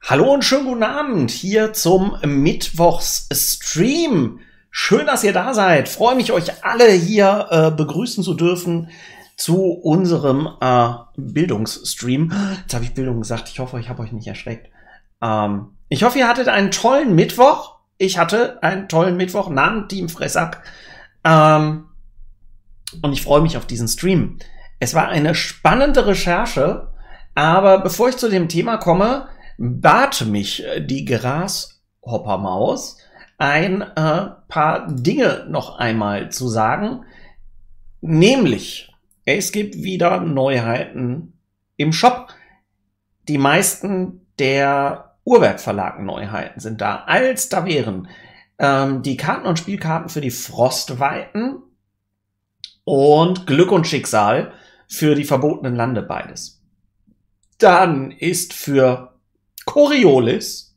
Hallo und schönen guten Abend hier zum Mittwochsstream. Schön, dass ihr da seid. Freue mich, euch alle hier begrüßen zu dürfen zu unserem Bildungsstream. Jetzt habe ich Bildung gesagt. Ich hoffe, ich habe euch nicht erschreckt. Ich hoffe, ihr hattet einen tollen Mittwoch. Ich hatte einen tollen Mittwoch namens Team Fressack. Und ich freue mich auf diesen Stream. Es war eine spannende Recherche. Aber bevor ich zu dem Thema komme, bat mich die Grashoppermaus, ein paar Dinge noch einmal zu sagen. Nämlich, es gibt wieder Neuheiten im Shop. Die meisten der Uhrwerk-Verlag-Neuheiten sind da. Als da wären die Karten und Spielkarten für die Frostweiten und Glück und Schicksal für die verbotenen Lande beides. Dann ist für Coriolis,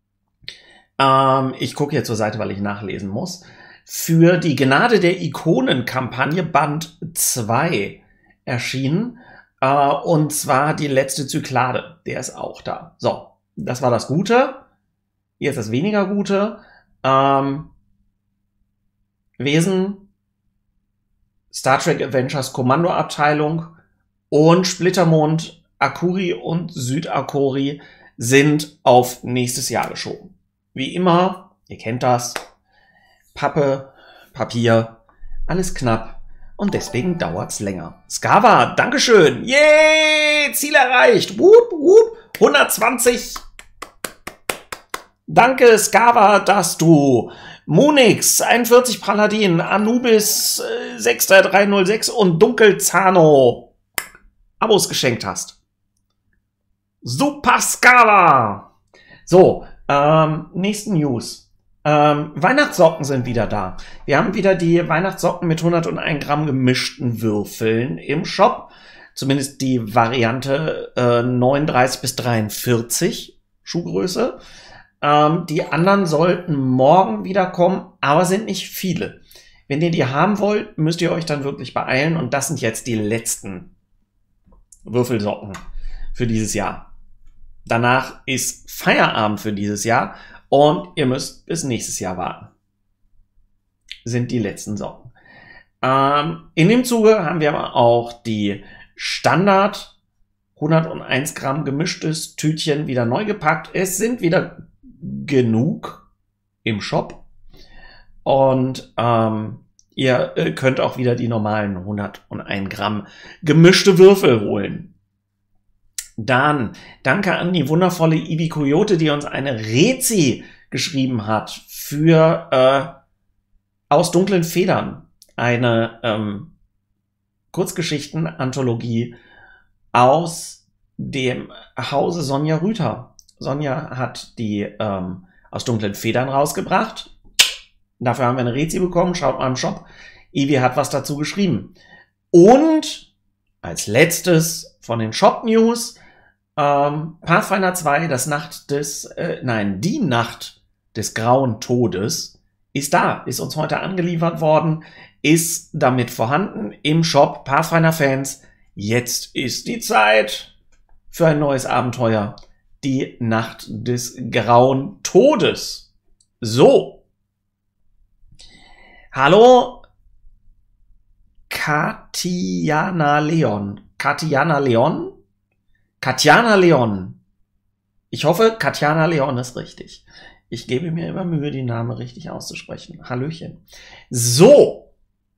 ich gucke hier zur Seite, weil ich nachlesen muss, für die Gnade der Ikonen-Kampagne Band 2 erschienen, und zwar die letzte Zyklade, der ist auch da. So, das war das Gute, jetzt das weniger Gute. Wesen, Star Trek Avengers Kommandoabteilung und Splittermond, Akuri und Südakori sind auf nächstes Jahr geschoben. Wie immer, ihr kennt das, Pappe, Papier, alles knapp und deswegen dauert's länger. Skava, Dankeschön, yay, Ziel erreicht, wup, wup, 120. Danke Skava, dass du Munix, 41 Paladin, Anubis, 6306 und Dunkelzano Abos geschenkt hast. Super Skala! So, nächsten News. Weihnachtssocken sind wieder da. Wir haben wieder die Weihnachtssocken mit 101 Gramm gemischten Würfeln im Shop. Zumindest die Variante 39 bis 43 Schuhgröße. Die anderen sollten morgen wieder kommen, aber sind nicht viele. Wenn ihr die haben wollt, müsst ihr euch dann wirklich beeilen. Und das sind jetzt die letzten Würfelsocken für dieses Jahr. Danach ist Feierabend für dieses Jahr und ihr müsst bis nächstes Jahr warten. Sind die letzten Socken. In dem Zuge haben wir aber auch die Standard 101 Gramm gemischtes Tütchen wieder neu gepackt. Es sind wieder genug im Shop und ihr könnt auch wieder die normalen 101 Gramm gemischte Würfel holen. Dann danke an die wundervolle Ibi Coyote, die uns eine Rezi geschrieben hat für Aus dunklen Federn. Eine Kurzgeschichten-Anthologie aus dem Hause Sonja Rüther. Sonja hat die Aus dunklen Federn rausgebracht. Dafür haben wir eine Rezi bekommen. Schaut mal im Shop. Ibi hat was dazu geschrieben. Und als letztes von den Shop-News Pathfinder 2, die Nacht des grauen Todes ist da, ist uns heute angeliefert worden, ist damit vorhanden im Shop. Pathfinder-Fans, jetzt ist die Zeit für ein neues Abenteuer. Die Nacht des grauen Todes. So. Hallo, Katjana Leon. Katjana Leon. Ich hoffe, Katjana Leon ist richtig. Ich gebe mir immer Mühe, die Namen richtig auszusprechen. Hallöchen. So.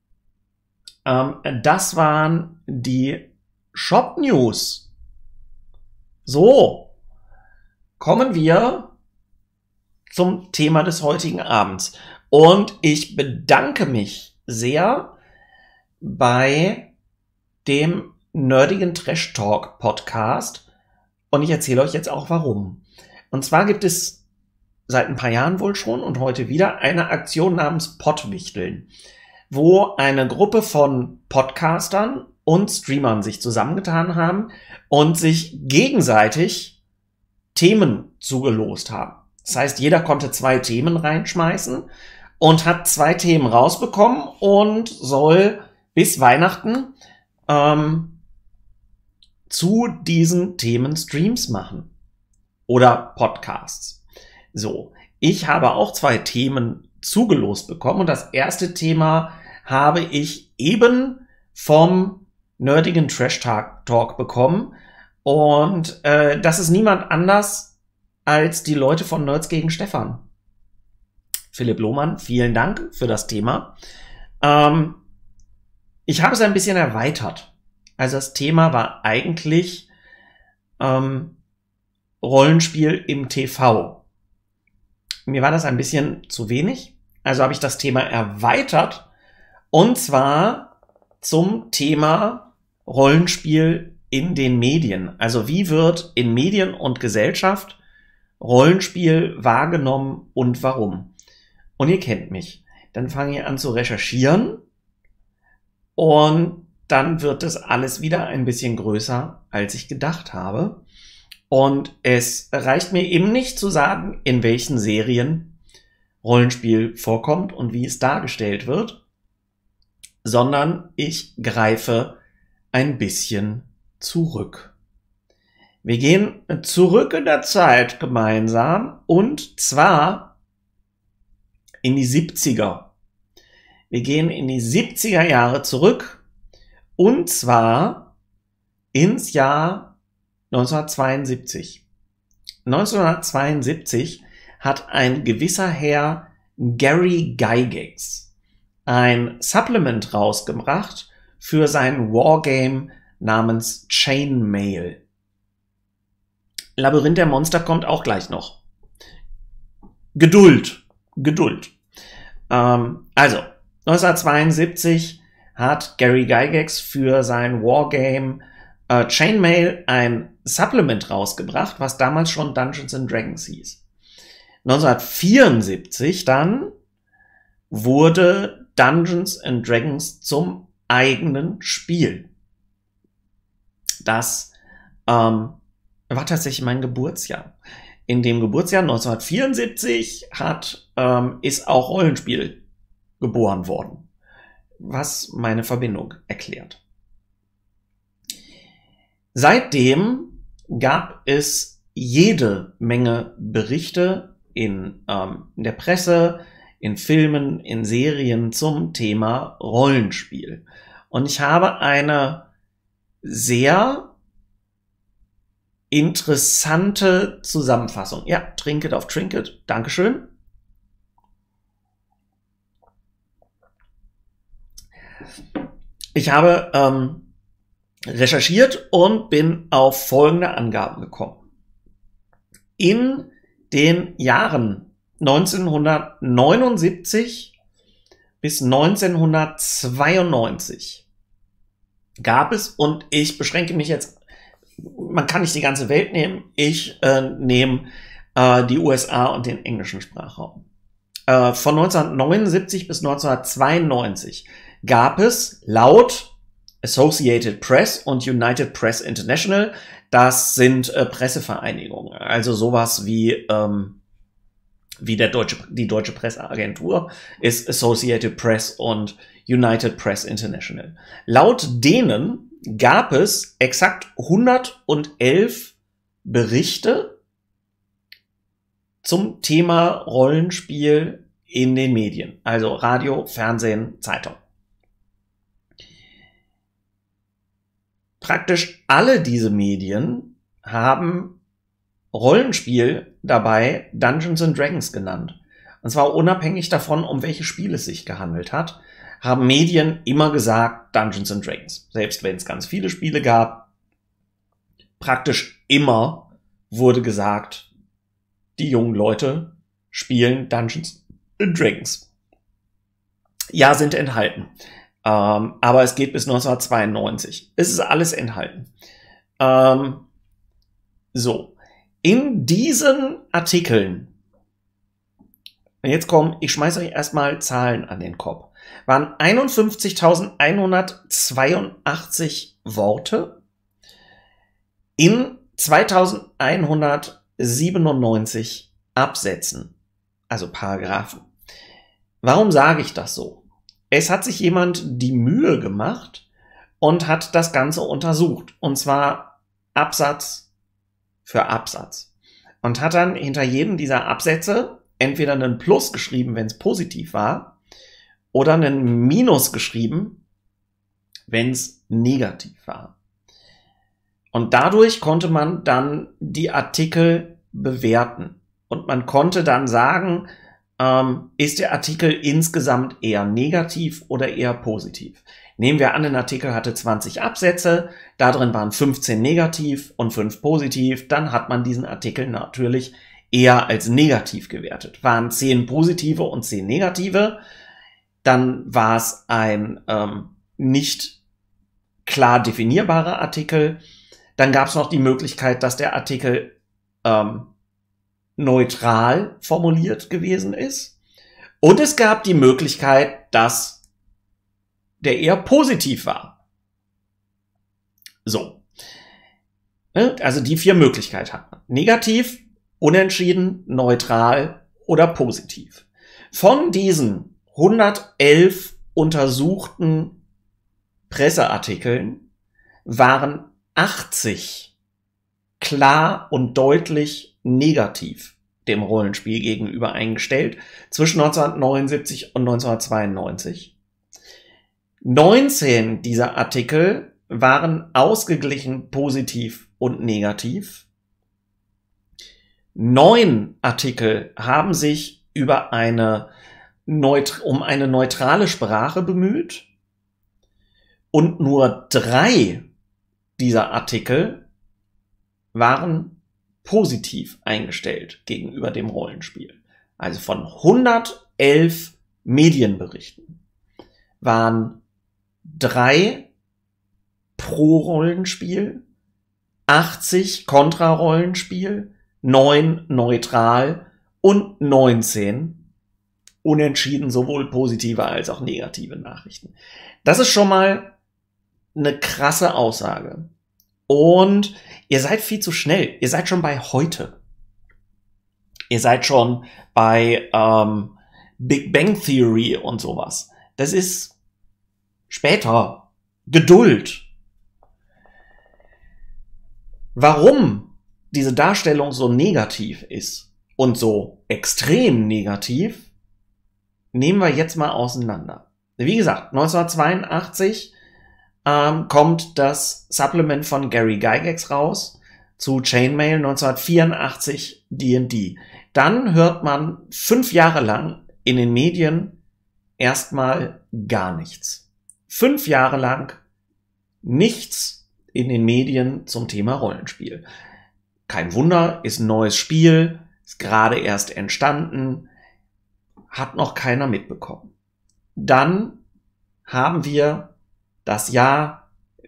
Das waren die Shop-News. So. Kommen wir zum Thema des heutigen Abends. Und ich bedanke mich sehr bei dem nerdigen Trash Talk Podcast und ich erzähle euch jetzt auch warum. Und zwar gibt es seit ein paar Jahren wohl schon und heute wieder eine Aktion namens Pottwichteln, wo eine Gruppe von Podcastern und Streamern sich zusammengetan haben und sich gegenseitig Themen zugelost haben. Das heißt, jeder konnte 2 Themen reinschmeißen und hat 2 Themen rausbekommen und soll bis Weihnachten zu diesen Themen Streams machen. oder Podcasts. So, ich habe auch 2 Themen zugelost bekommen und das erste Thema habe ich eben vom nerdigen Trash Talk bekommen und das ist niemand anders als die Leute von Nerds gegen Stefan. Philipp Lohmann, vielen Dank für das Thema. Ich habe es ein bisschen erweitert. Also das Thema war eigentlich Rollenspiel im TV. Mir war das ein bisschen zu wenig, also habe ich das Thema erweitert und zwar zum Thema Rollenspiel in den Medien. Also wie wird in Medien und Gesellschaft Rollenspiel wahrgenommen und warum? Und ihr kennt mich. Dann fange ich an zu recherchieren und dann wird es alles wieder ein bisschen größer, als ich gedacht habe. Und es reicht mir eben nicht zu sagen, in welchen Serien Rollenspiel vorkommt und wie es dargestellt wird, sondern ich greife ein bisschen zurück. Wir gehen zurück in der Zeit gemeinsam und zwar in die 70er. Wir gehen in die 70er Jahre zurück und zwar ins Jahr 1972. 1972 hat ein gewisser Herr Gary Gygax ein Supplement rausgebracht für sein Wargame namens Chainmail. Labyrinth der Monster kommt auch gleich noch. Geduld. Also, 1972 hat Gary Gygax für sein Wargame Chainmail ein Supplement rausgebracht, was damals schon Dungeons and Dragons hieß. 1974 dann wurde Dungeons and Dragons zum eigenen Spiel. Das war tatsächlich mein Geburtsjahr. In dem Geburtsjahr 1974 ist auch Rollenspiel geboren worden, was meine Verbindung erklärt. Seitdem gab es jede Menge Berichte in der Presse, in Filmen, in Serien zum Thema Rollenspiel. Und ich habe eine sehr interessante Zusammenfassung. Ja, Trinket auf Trinket. Dankeschön. Ich habe recherchiert und bin auf folgende Angaben gekommen. In den Jahren 1979 bis 1992 gab es, und ich beschränke mich jetzt, man kann nicht die ganze Welt nehmen, ich nehme die USA und den englischen Sprachraum. Von 1979 bis 1992 gab es laut Associated Press und United Press International, das sind Pressevereinigungen, also sowas wie die deutsche Presseagentur ist Associated Press und United Press International. Laut denen gab es exakt 111 Berichte zum Thema Rollenspiel in den Medien, also Radio, Fernsehen, Zeitung. Praktisch alle diese Medien haben Rollenspiel dabei Dungeons and Dragons genannt. Und zwar unabhängig davon, um welche Spiele es sich gehandelt hat, haben Medien immer gesagt Dungeons and Dragons. Selbst wenn es ganz viele Spiele gab, praktisch immer wurde gesagt, die jungen Leute spielen Dungeons and Dragons. Ja, sind enthalten. Aber es geht bis 1992. Es ist alles enthalten. So. In diesen Artikeln, jetzt kommen, ich schmeiße euch erstmal Zahlen an den Kopf, waren 51.182 Worte in 2197 Absätzen, also Paragraphen. Warum sage ich das so? Es hat sich jemand die Mühe gemacht und hat das Ganze untersucht. Und zwar Absatz für Absatz. und hat dann hinter jedem dieser Absätze entweder einen Plus geschrieben, wenn es positiv war, oder einen Minus geschrieben, wenn es negativ war. Und dadurch konnte man dann die Artikel bewerten. Und man konnte dann sagen, ist der Artikel insgesamt eher negativ oder eher positiv. Nehmen wir an, ein Artikel hatte 20 Absätze, da drin waren 15 negativ und 5 positiv, dann hat man diesen Artikel natürlich eher als negativ gewertet. Waren 10 positive und 10 negative, dann war es ein nicht klar definierbarer Artikel. Dann gab es noch die Möglichkeit, dass der Artikel neutral formuliert gewesen ist. Und es gab die Möglichkeit, dass der eher positiv war. So. Also die 4 Möglichkeiten hat man. Negativ, unentschieden, neutral oder positiv. Von diesen 111 untersuchten Presseartikeln waren 80 klar und deutlich negativ dem Rollenspiel gegenüber eingestellt zwischen 1979 und 1992. 19 dieser Artikel waren ausgeglichen positiv und negativ. 9 Artikel haben sich um eine neutrale Sprache bemüht und nur 3 dieser Artikel waren positiv eingestellt gegenüber dem Rollenspiel. Also von 111 Medienberichten waren 3 pro Rollenspiel, 80 kontra Rollenspiel, 9 neutral und 19 unentschieden, sowohl positive als auch negative Nachrichten. Das ist schon mal eine krasse Aussage. Und ihr seid viel zu schnell. Ihr seid schon bei heute. Ihr seid schon bei Big Bang Theory und sowas. Das ist später. Geduld. Warum diese Darstellung so negativ ist und so extrem negativ, nehmen wir jetzt mal auseinander. Wie gesagt, 1982 kommt das Supplement von Gary Gygax raus zu Chainmail, 1984 D&D. Dann hört man 5 Jahre lang in den Medien erstmal gar nichts. 5 Jahre lang nichts in den Medien zum Thema Rollenspiel. Kein Wunder, ist ein neues Spiel, ist gerade erst entstanden, hat noch keiner mitbekommen. Dann haben wir das Jahr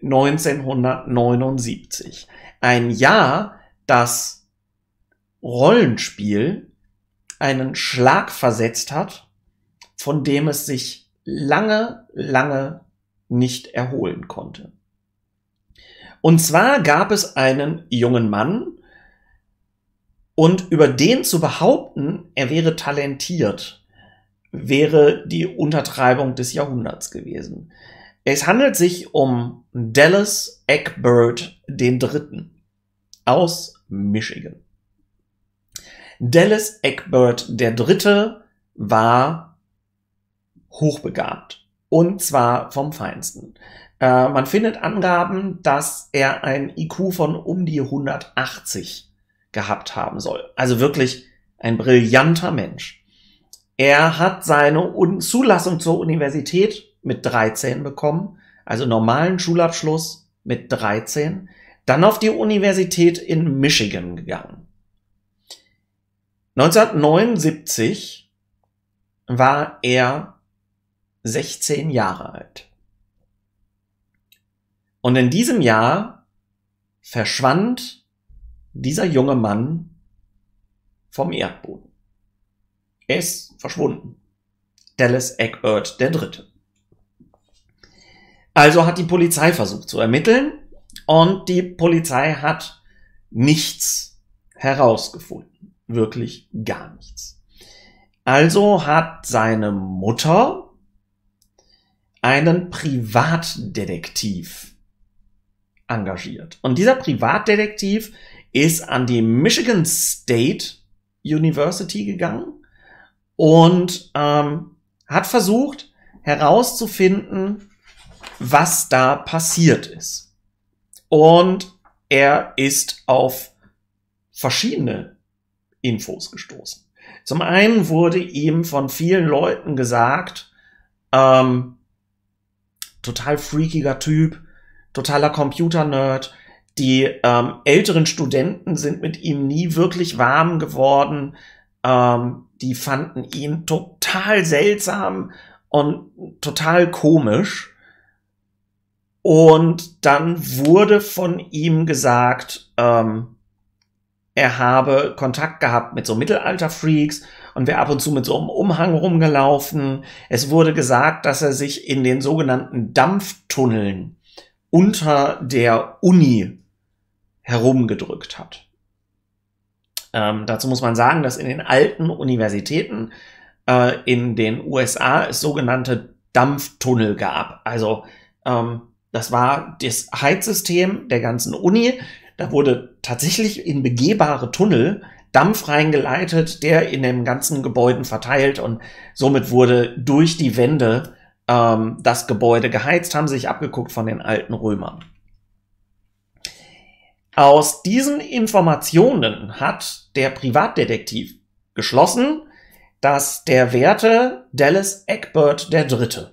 1979. Ein Jahr, das Rollenspiel einen Schlag versetzt hat, von dem es sich lange, lange nicht erholen konnte. Und zwar gab es einen jungen Mann, und über den zu behaupten, er wäre talentiert, wäre die Untertreibung des Jahrhunderts gewesen. Es handelt sich um Dallas Egbert III. Aus Michigan. Dallas Egbert III. War hochbegabt. Und zwar vom Feinsten. Man findet Angaben, dass er ein IQ von um die 180 gehabt haben soll. Also wirklich ein brillanter Mensch. Er hat seine Zulassung zur Universität mit 13 bekommen, also normalen Schulabschluss mit 13, dann auf die Universität in Michigan gegangen. 1979 war er 16 Jahre alt. Und in diesem Jahr verschwand dieser junge Mann vom Erdboden. Er ist verschwunden. Dallas Egbert III. Also hat die Polizei versucht zu ermitteln und die Polizei hat nichts herausgefunden. Wirklich gar nichts. Also hat seine Mutter einen Privatdetektiv engagiert. Und dieser Privatdetektiv ist an die Michigan State University gegangen und hat versucht herauszufinden, was da passiert ist. Und er ist auf verschiedene Infos gestoßen. Zum einen wurde ihm von vielen Leuten gesagt, total freakiger Typ, totaler Computer-Nerd. Die älteren Studenten sind mit ihm nie wirklich warm geworden. Die fanden ihn total seltsam und total komisch. Und dann wurde von ihm gesagt, er habe Kontakt gehabt mit so Mittelalter-Freaks und wäre ab und zu mit so einem Umhang rumgelaufen. Es wurde gesagt, dass er sich in den sogenannten Dampftunneln unter der Uni herumgedrückt hat. Dazu muss man sagen, dass in den alten Universitäten in den USA es sogenannte Dampftunnel gab. Also das war das Heizsystem der ganzen Uni. Da wurde tatsächlich in begehbare Tunnel Dampf reingeleitet, der in den ganzen Gebäuden verteilt, und somit wurde durch die Wände das Gebäude geheizt, haben sich abgeguckt von den alten Römern. Aus diesen Informationen hat der Privatdetektiv geschlossen, dass der Werte Dallas Egbert III.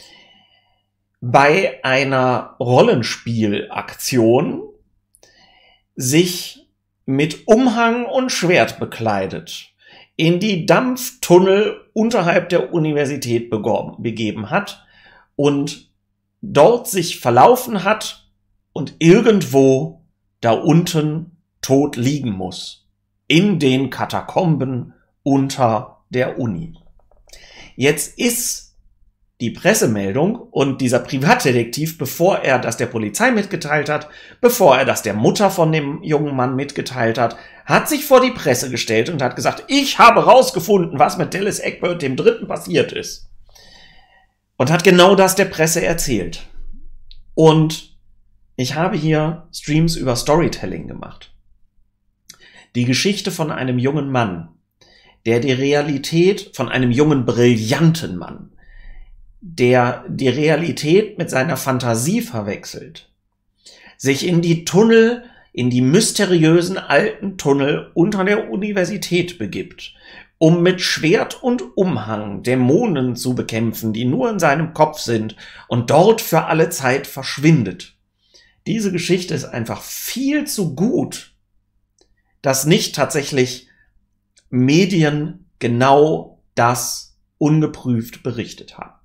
bei einer Rollenspielaktion sich mit Umhang und Schwert bekleidet in die Dampftunnel unterhalb der Universität begeben hat und dort sich verlaufen hat und irgendwo da unten tot liegen muss. In den Katakomben unter der Uni. Jetzt ist die Pressemeldung und dieser Privatdetektiv, bevor er das der Polizei mitgeteilt hat, bevor er das der Mutter von dem jungen Mann mitgeteilt hat, hat sich vor die Presse gestellt und hat gesagt, ich habe rausgefunden, was mit Dallas Egbert III. Passiert ist. Und hat genau das der Presse erzählt. Und ich habe hier Streams über Storytelling gemacht. Die Geschichte von einem jungen Mann, der die Realität, von einem jungen, brillanten Mann, der die Realität mit seiner Fantasie verwechselt, sich in die Tunnel, in die mysteriösen alten Tunnel unter der Universität begibt, um mit Schwert und Umhang Dämonen zu bekämpfen, die nur in seinem Kopf sind, und dort für alle Zeit verschwindet. Diese Geschichte ist einfach viel zu gut, dass nicht tatsächlich Medien genau das ungeprüft berichtet haben.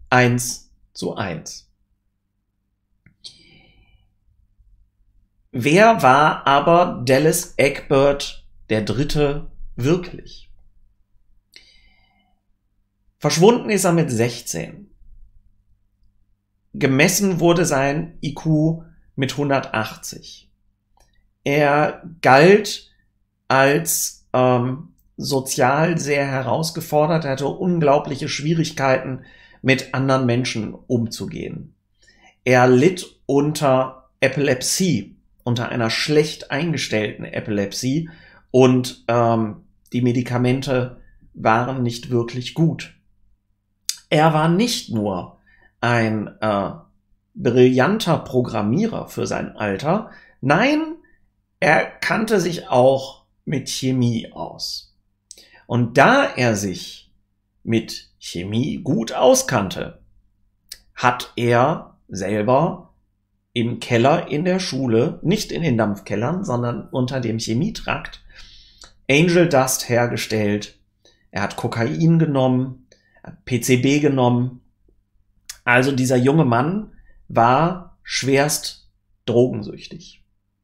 1:1. Wer war aber Dallas Egbert III. Wirklich? Verschwunden ist er mit 16. Gemessen wurde sein IQ mit 180. Er galt als sozial sehr herausgefordert, er hatte unglaubliche Schwierigkeiten, mit anderen Menschen umzugehen. Er litt unter Epilepsie, unter einer schlecht eingestellten Epilepsie, und die Medikamente waren nicht wirklich gut. Er war nicht nur ein brillanter Programmierer für sein Alter, nein, er kannte sich auch mit Chemie aus. Und da er sich mit Chemie gut auskannte, hat er selber im Keller in der Schule, nicht in den Dampfkellern, sondern unter dem Chemietrakt, Angel Dust hergestellt. Er hat Kokain genommen, PCB genommen. Also dieser junge Mann war schwerst drogensüchtig.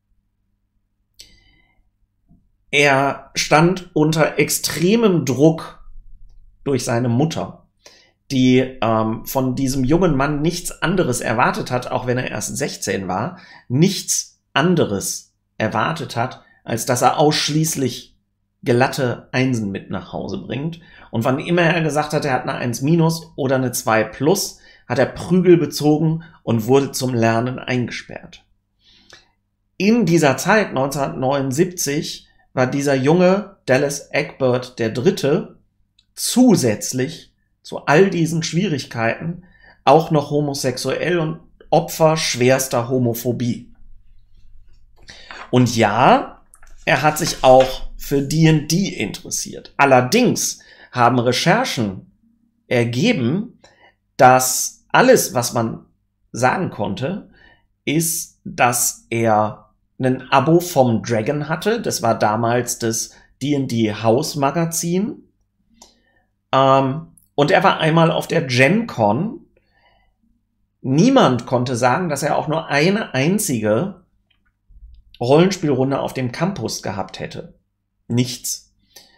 Er stand unter extremem Druck durch seine Mutter, die von diesem jungen Mann nichts anderes erwartet hat, auch wenn er erst 16 war, nichts anderes erwartet hat, als dass er ausschließlich glatte Einsen mit nach Hause bringt. Und wann immer er gesagt hat, er hat eine 1- oder eine 2+, hat er Prügel bezogen und wurde zum Lernen eingesperrt. in dieser Zeit, 1979, war dieser junge Dallas Egbert III. Zusätzlich zu all diesen Schwierigkeiten auch noch homosexuell und Opfer schwerster Homophobie. Und ja, er hat sich auch für D&D interessiert. Allerdings haben Recherchen ergeben, dass alles, was man sagen konnte, ist, dass er ein Abo vom Dragon hatte. Das war damals das D&D House Magazin. Und er war einmal auf der Gen Con. Niemand konnte sagen, dass er auch nur eine einzige Rollenspielrunde auf dem Campus gehabt hätte. Nichts.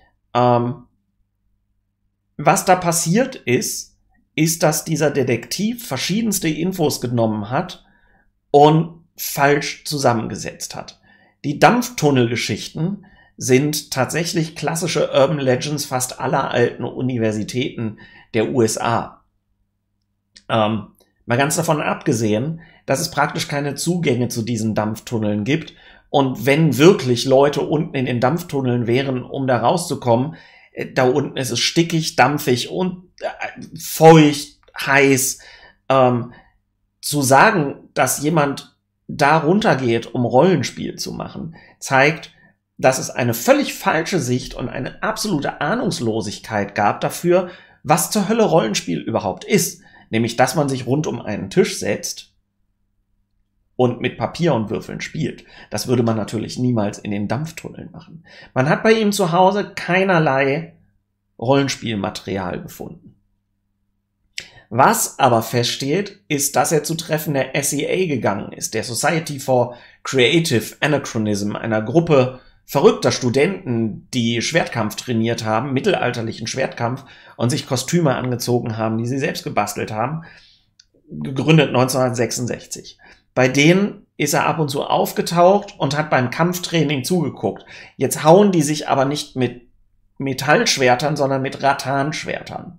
Was da passiert ist, dass dieser Detektiv verschiedenste Infos genommen hat und falsch zusammengesetzt hat. Die Dampftunnelgeschichten sind tatsächlich klassische Urban Legends fast aller alten Universitäten der USA. Mal ganz davon abgesehen, dass es praktisch keine Zugänge zu diesen Dampftunneln gibt. Und wenn wirklich Leute unten in den Dampftunneln wären, um da rauszukommen, da unten ist es stickig, dampfig und feucht, heiß. Zu sagen, dass jemand da runtergeht, um Rollenspiel zu machen, zeigt, dass es eine völlig falsche Sicht und eine absolute Ahnungslosigkeit gab dafür, was zur Hölle Rollenspiel überhaupt ist. Nämlich, dass man sich rund um einen Tisch setzt und mit Papier und Würfeln spielt. Das würde man natürlich niemals in den Dampftunneln machen. Man hat bei ihm zu Hause keinerlei Rollenspielmaterial gefunden. Was aber feststeht, ist, dass er zu Treffen der SEA gegangen ist, der Society for Creative Anachronism, einer Gruppe verrückter Studenten, die Schwertkampf trainiert haben, mittelalterlichen Schwertkampf, und sich Kostüme angezogen haben, die sie selbst gebastelt haben, gegründet 1966. Bei denen ist er ab und zu aufgetaucht und hat beim Kampftraining zugeguckt. Jetzt hauen die sich aber nicht mit Metallschwertern, sondern mit Rattanschwertern.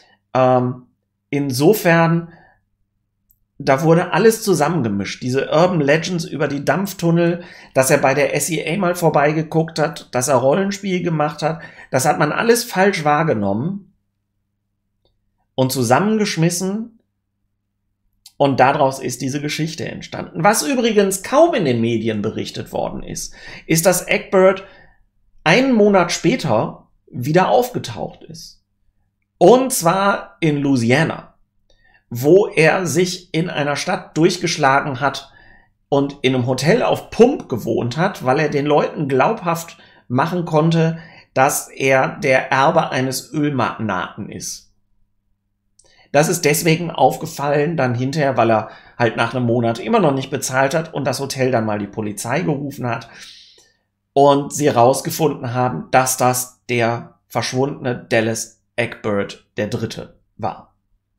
Insofern, da wurde alles zusammengemischt. Diese Urban Legends über die Dampftunnel, dass er bei der SEA mal vorbeigeguckt hat, dass er Rollenspiel gemacht hat, das hat man alles falsch wahrgenommen und zusammengeschmissen. Und daraus ist diese Geschichte entstanden. Was übrigens kaum in den Medien berichtet worden ist, dass Egbert einen Monat später wieder aufgetaucht ist. Und zwar in Louisiana, wo er sich in einer Stadt durchgeschlagen hat und in einem Hotel auf Pump gewohnt hat, weil er den Leuten glaubhaft machen konnte, dass er der Erbe eines Ölmagnaten ist. Das ist deswegen aufgefallen dann hinterher, weil er halt nach einem Monat immer noch nicht bezahlt hat und das Hotel dann mal die Polizei gerufen hat und sie herausgefunden haben, dass das der verschwundene Dallas Egbert III. War.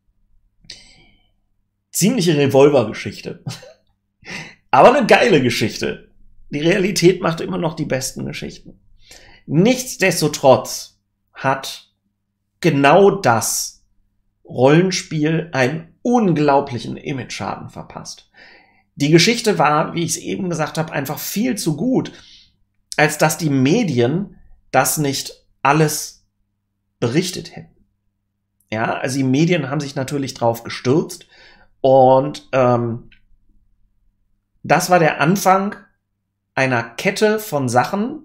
Ziemliche Revolvergeschichte. Aber eine geile Geschichte. Die Realität macht immer noch die besten Geschichten. Nichtsdestotrotz hat genau das Rollenspiel einen unglaublichen Image-Schaden verpasst. Die Geschichte war, wie ich es eben gesagt habe, einfach viel zu gut, als dass die Medien das nicht alles berichtet hätten. Ja, also die Medien haben sich natürlich drauf gestürzt und das war der Anfang einer Kette von Sachen,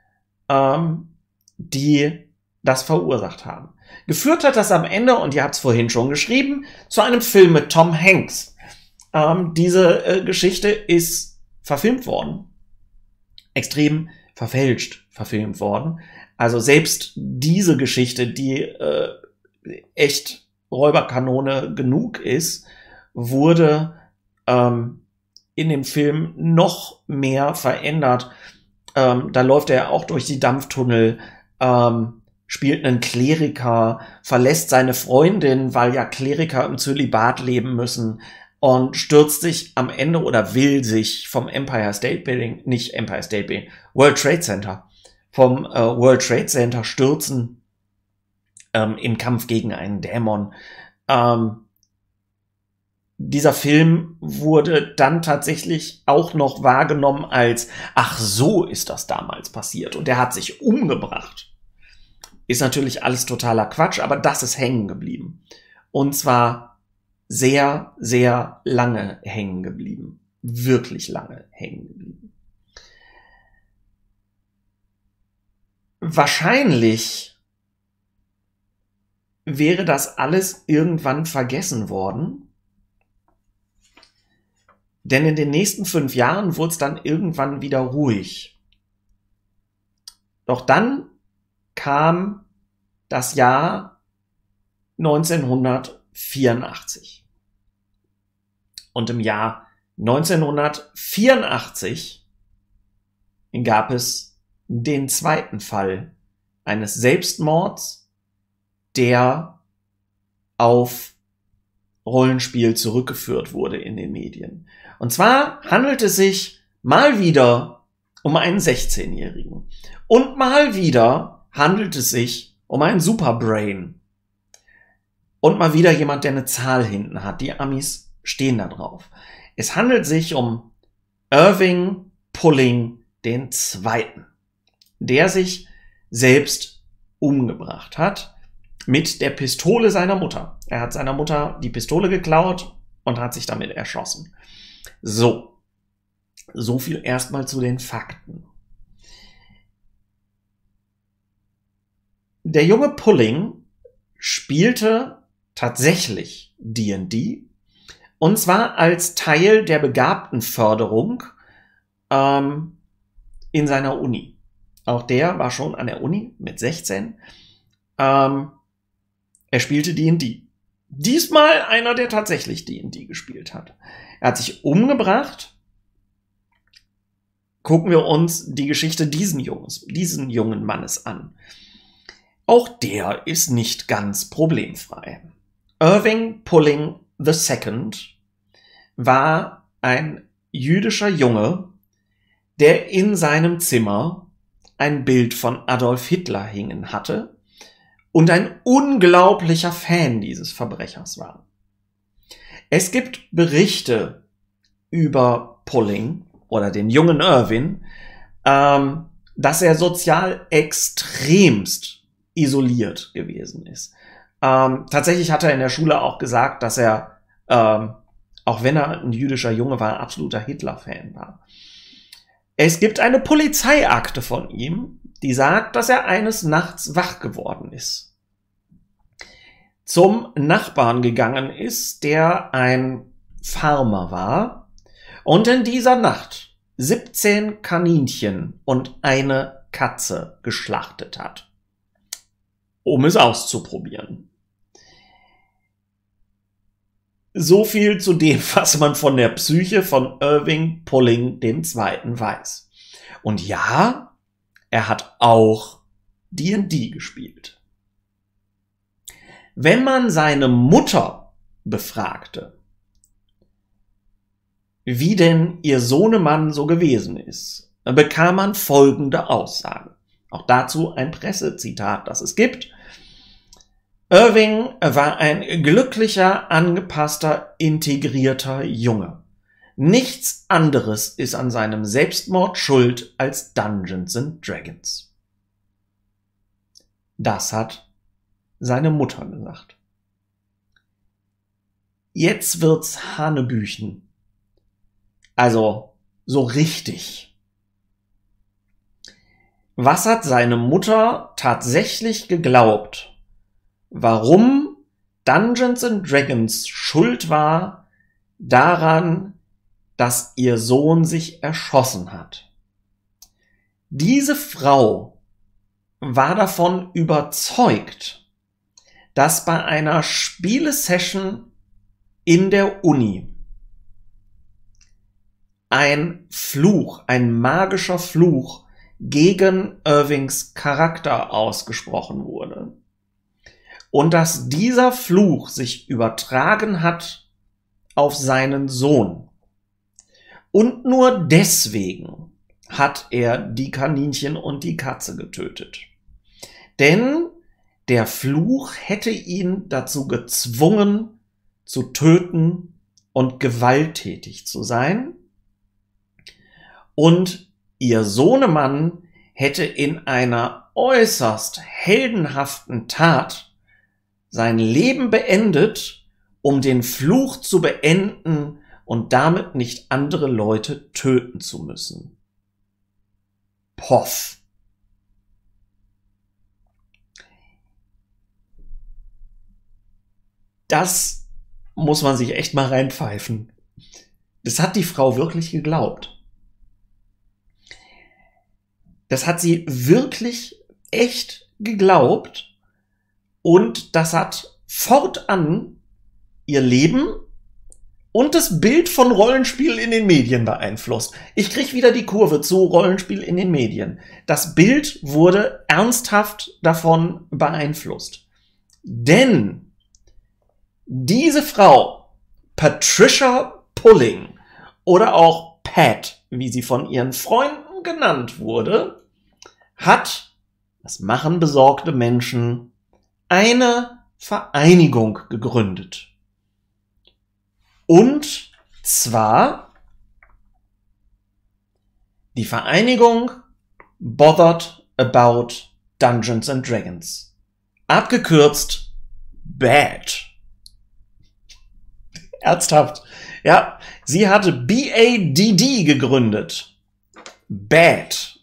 die das verursacht haben. Geführt hat das am Ende, und ihr habt es vorhin schon geschrieben, zu einem Film mit Tom Hanks. Diese Geschichte ist verfilmt worden. Extrem verfälscht verfilmt worden. Also selbst diese Geschichte, die echt Räuberkanone genug ist, wurde in dem Film noch mehr verändert. Da läuft er auch durch die Dampftunnel, spielt einen Kleriker, verlässt seine Freundin, weil ja Kleriker im Zölibat leben müssen, und stürzt sich am Ende oder will sich vom Empire State Building, nicht Empire State Building, World Trade Center, vom World Trade Center stürzen im Kampf gegen einen Dämon. dieser Film wurde dann tatsächlich auch noch wahrgenommen als, ach so ist das damals passiert und er hat sich umgebracht. Ist natürlich alles totaler Quatsch, aber das ist hängen geblieben. Und zwar sehr, sehr lange hängen geblieben. Wirklich lange hängen geblieben. Wahrscheinlich wäre das alles irgendwann vergessen worden. Denn in den nächsten 5 Jahren wurde es dann irgendwann wieder ruhig. Doch dann kam das Jahr 1984. Und im Jahr 1984 gab es den zweiten Fall eines Selbstmords, der auf Rollenspiel zurückgeführt wurde in den Medien. Und zwar handelt es sich mal wieder um einen 16-Jährigen. Und mal wieder handelt es sich um einen Superbrain. Und mal wieder jemand, der eine Zahl hinten hat. Die Amis stehen da drauf. Es handelt sich um Irving Pulling II., der sich selbst umgebracht hat mit der Pistole seiner Mutter. Er hat seiner Mutter die Pistole geklaut und hat sich damit erschossen. So viel erstmal zu den Fakten. Der junge Pulling spielte tatsächlich D&D und zwar als Teil der Begabtenförderung in seiner Uni. Auch der war schon an der Uni mit 16. Er spielte D&D. Diesmal einer, der tatsächlich D&D gespielt hat. Er hat sich umgebracht. Gucken wir uns die Geschichte diesen jungen Mannes an. Auch der ist nicht ganz problemfrei. Irving Pulling II. War ein jüdischer Junge, der in seinem Zimmer ein Bild von Adolf Hitler hängen hatte und ein unglaublicher Fan dieses Verbrechers war. Es gibt Berichte über Pulling oder den jungen Irving, dass er sozial extremst isoliert gewesen ist. Tatsächlich hat er in der Schule auch gesagt, dass er, auch wenn er ein jüdischer Junge war, absoluter Hitler-Fan war. Es gibt eine Polizeiakte von ihm, die sagt, dass er eines Nachts wach geworden ist. Zum Nachbarn gegangen ist, der ein Farmer war und in dieser Nacht 17 Kaninchen und eine Katze geschlachtet hat, um es auszuprobieren. So viel zu dem, was man von der Psyche von Irving Pulling II. Weiß. Und ja, er hat auch D&D gespielt. Wenn man seine Mutter befragte, wie denn ihr Sohnemann so gewesen ist, bekam man folgende Aussage. Auch dazu ein Pressezitat, das es gibt. Irving war ein glücklicher, angepasster, integrierter Junge. Nichts anderes ist an seinem Selbstmord schuld als Dungeons and Dragons. Das hat seine Mutter gesagt. Jetzt wird's Hanebüchen. Also so richtig. Was hat seine Mutter tatsächlich geglaubt? Warum Dungeons and Dragons schuld war daran, dass ihr Sohn sich erschossen hat. Diese Frau war davon überzeugt, dass bei einer Spielesession in der Uni ein Fluch, ein magischer Fluch gegen Irvings Charakter ausgesprochen wurde. Und dass dieser Fluch sich übertragen hat auf seinen Sohn. Und nur deswegen hat er die Kaninchen und die Katze getötet. Denn der Fluch hätte ihn dazu gezwungen, zu töten und gewalttätig zu sein. Und ihr Sohnemann hätte in einer äußerst heldenhaften Tat sein Leben beendet, um den Fluch zu beenden und damit nicht andere Leute töten zu müssen. Poff. Das muss man sich echt mal reinpfeifen. Das hat die Frau wirklich geglaubt. Das hat sie wirklich echt geglaubt und das hat fortan ihr Leben und das Bild von Rollenspiel in den Medien beeinflusst. Ich krieg wieder die Kurve zu Rollenspiel in den Medien. Das Bild wurde ernsthaft davon beeinflusst. Denn diese Frau, Patricia Pulling oder auch Pat, wie sie von ihren Freunden genannt wurde, hat, das machen besorgte Menschen, eine Vereinigung gegründet. Und zwar die Vereinigung Bothered About Dungeons and Dragons. Abgekürzt BAD. Ernsthaft. Ja, sie hatte BADD gegründet. BAD.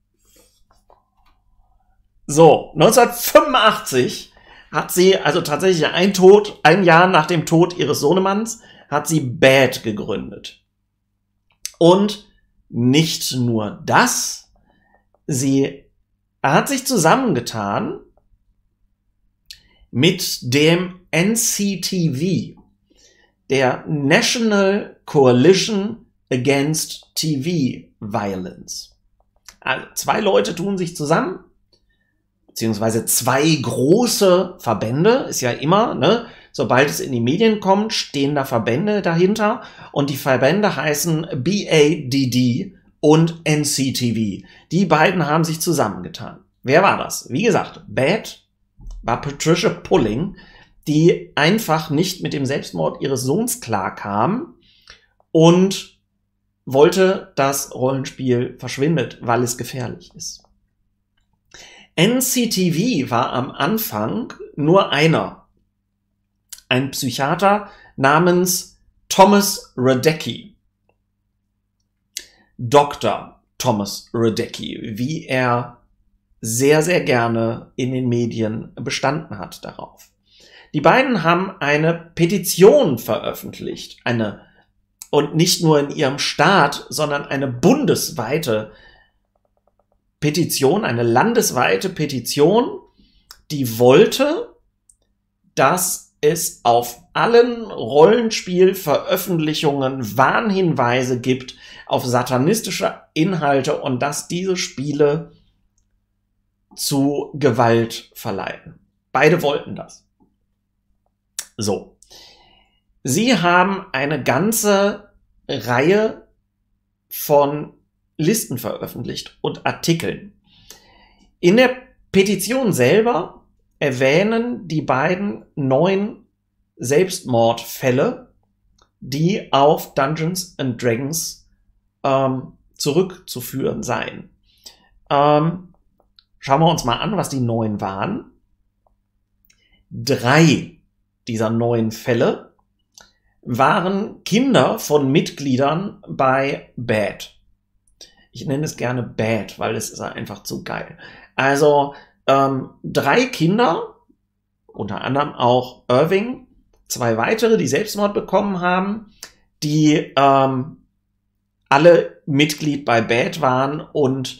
So, 1985 hat sie, also tatsächlich ein Jahr nach dem Tod ihres Sohnemanns, hat sie BAD gegründet. Und nicht nur das, sie hat sich zusammengetan mit dem NCTV, der National Coalition Against TV Violence. Also 2 Leute tun sich zusammen, beziehungsweise 2 große Verbände, ist ja immer, ne? Sobald es in die Medien kommt, stehen da Verbände dahinter und die Verbände heißen BADD und NCTV. Die beiden haben sich zusammengetan. Wer war das? Wie gesagt, BAD war Patricia Pulling, die einfach nicht mit dem Selbstmord ihres Sohns klarkam und wollte, dass Rollenspiel verschwindet, weil es gefährlich ist. NCTV war am Anfang nur einer. Ein Psychiater namens Thomas Radecki. Dr. Thomas Radecki, wie er sehr, sehr gerne in den Medien bestanden hat darauf. Die beiden haben eine Petition veröffentlicht, und nicht nur in ihrem Staat, sondern eine bundesweite Petition, eine landesweite Petition, die wollte, dass es auf allen Rollenspielveröffentlichungen Warnhinweise gibt auf satanistische Inhalte und dass diese Spiele zu Gewalt verleiten. Beide wollten das. So. Sie haben eine ganze Reihe von Listen veröffentlicht und Artikeln. In der Petition selber erwähnen die beiden 9 Selbstmordfälle, die auf Dungeons and Dragons zurückzuführen seien. Schauen wir uns mal an, was die 9 waren. 3 dieser 9 Fälle waren Kinder von Mitgliedern bei BAD. Ich nenne es gerne BAD, weil es ist einfach zu geil. Also 3 Kinder, unter anderem auch Irving, 2 weitere, die Selbstmord bekommen haben, die alle Mitglied bei BAD waren und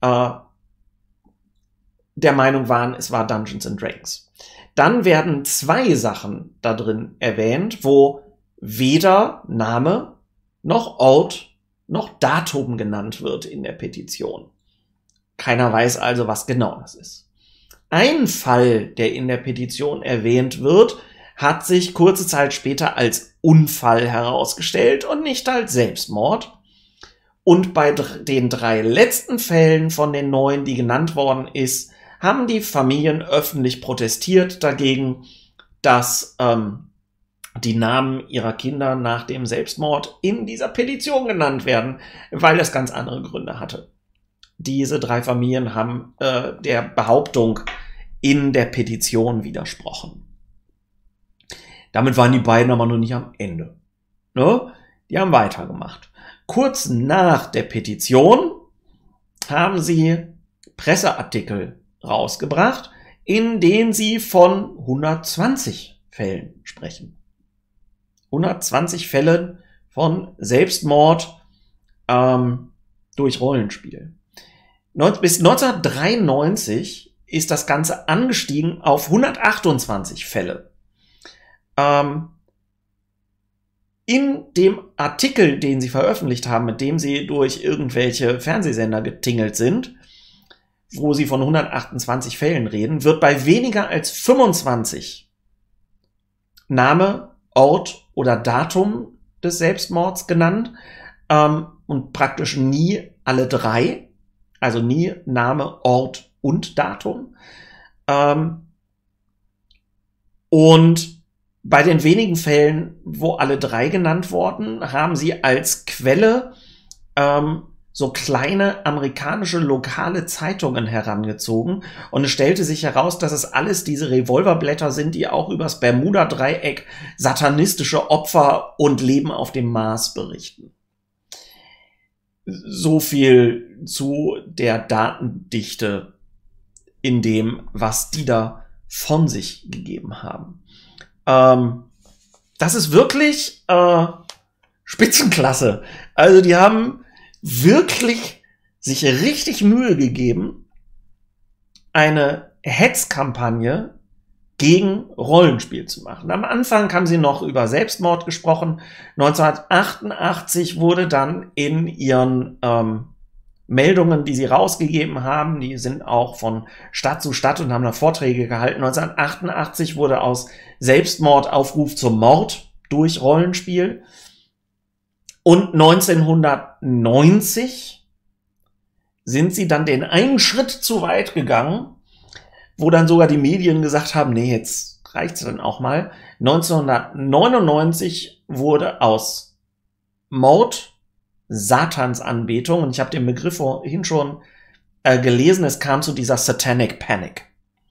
der Meinung waren, es war Dungeons and Dragons. Dann werden 2 Sachen da drin erwähnt, wo weder Name noch Ort noch Datum genannt wird in der Petition. Keiner weiß also, was genau das ist. Ein Fall, der in der Petition erwähnt wird, hat sich kurze Zeit später als Unfall herausgestellt und nicht als Selbstmord. Und bei den 3 letzten Fällen von den 9, die genannt worden ist, haben die Familien öffentlich protestiert dagegen, dass die Namen ihrer Kinder nach dem Selbstmord in dieser Petition genannt werden, weil das ganz andere Gründe hatte. Diese 3 Familien haben der Behauptung in der Petition widersprochen. Damit waren die beiden aber noch nicht am Ende. Ne? Die haben weitergemacht. Kurz nach der Petition haben sie Presseartikel rausgebracht, in denen sie von 120 Fällen sprechen. 120 Fälle von Selbstmord durch Rollenspiel. Bis 1993 ist das Ganze angestiegen auf 128 Fälle. In dem Artikel, den sie veröffentlicht haben, mit dem sie durch irgendwelche Fernsehsender getingelt sind, wo sie von 128 Fällen reden, wird bei weniger als 25 Name, Ort oder Datum des Selbstmords genannt und praktisch nie alle 3, also nie Name, Ort und Datum. Und bei den wenigen Fällen, wo alle 3 genannt wurden, haben sie als Quelle so kleine amerikanische lokale Zeitungen herangezogen. Und es stellte sich heraus, dass es alles diese Revolverblätter sind, die auch übers Bermuda-Dreieck, satanistische Opfer und Leben auf dem Mars berichten. So viel zu der Datendichte in dem, was die da von sich gegeben haben. Das ist wirklich Spitzenklasse. Also die haben wirklich sich richtig Mühe gegeben, eine Hetzkampagne gegen Rollenspiel zu machen. Am Anfang haben sie noch über Selbstmord gesprochen. 1988 wurde dann in ihren Meldungen, die sie rausgegeben haben, die sind auch von Stadt zu Stadt und haben da Vorträge gehalten. 1988 wurde aus Selbstmord Aufruf zum Mord durch Rollenspiel. Und 1990 sind sie dann den einen Schritt zu weit gegangen, wo dann sogar die Medien gesagt haben, nee, jetzt reicht's dann auch mal. 1999 wurde aus Mord Satansanbetung, und ich habe den Begriff vorhin schon gelesen, es kam zu dieser Satanic Panic.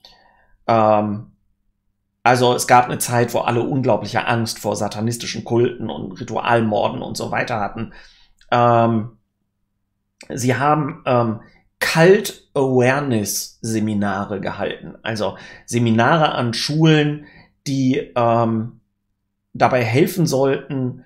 Also es gab eine Zeit, wo alle unglaubliche Angst vor satanistischen Kulten und Ritualmorden und so weiter hatten. Sie haben Cult Awareness Seminare gehalten, also Seminare an Schulen, die dabei helfen sollten,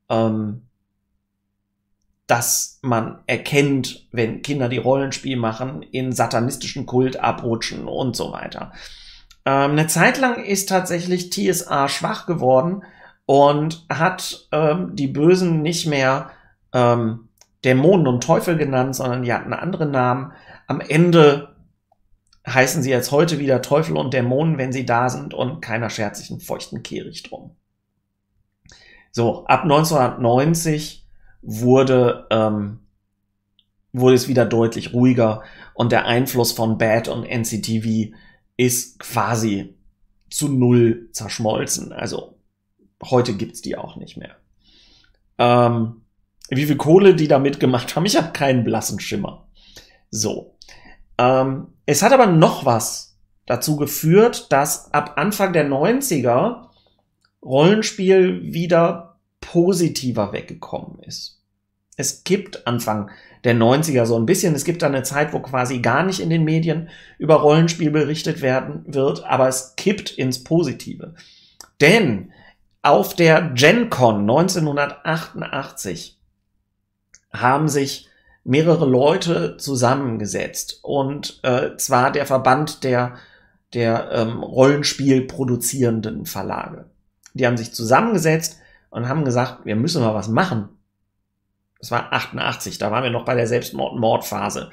dass man erkennt, wenn Kinder die Rollenspiel machen, in satanistischen Kult abrutschen und so weiter. Eine Zeit lang ist tatsächlich TSA schwach geworden und hat die Bösen nicht mehr Dämonen und Teufel genannt, sondern die hatten andere Namen. Am Ende heißen sie jetzt heute wieder Teufel und Dämonen, wenn sie da sind, und keiner schert sich einen feuchten Kehricht drum. So, ab 1990 wurde es wieder deutlich ruhiger und der Einfluss von BAD und NCTV ist quasi zu 0 zerschmolzen. Also heute gibt's die auch nicht mehr. Wie viel Kohle die da mitgemacht haben, ich habe keinen blassen Schimmer. So. Es hat aber noch was dazu geführt, dass ab Anfang der 90er Rollenspiel wieder positiver weggekommen ist. Es gibt Anfang der 90er so ein bisschen, es gibt da eine Zeit, wo quasi gar nicht in den Medien über Rollenspiel berichtet werden wird, aber es kippt ins Positive. Denn auf der Gen Con 1988 haben sich mehrere Leute zusammengesetzt, und zwar der Verband der Rollenspiel produzierenden Verlage. Die haben sich zusammengesetzt und haben gesagt, wir müssen mal was machen. Das war 88, da waren wir noch bei der Selbstmord-Mordphase.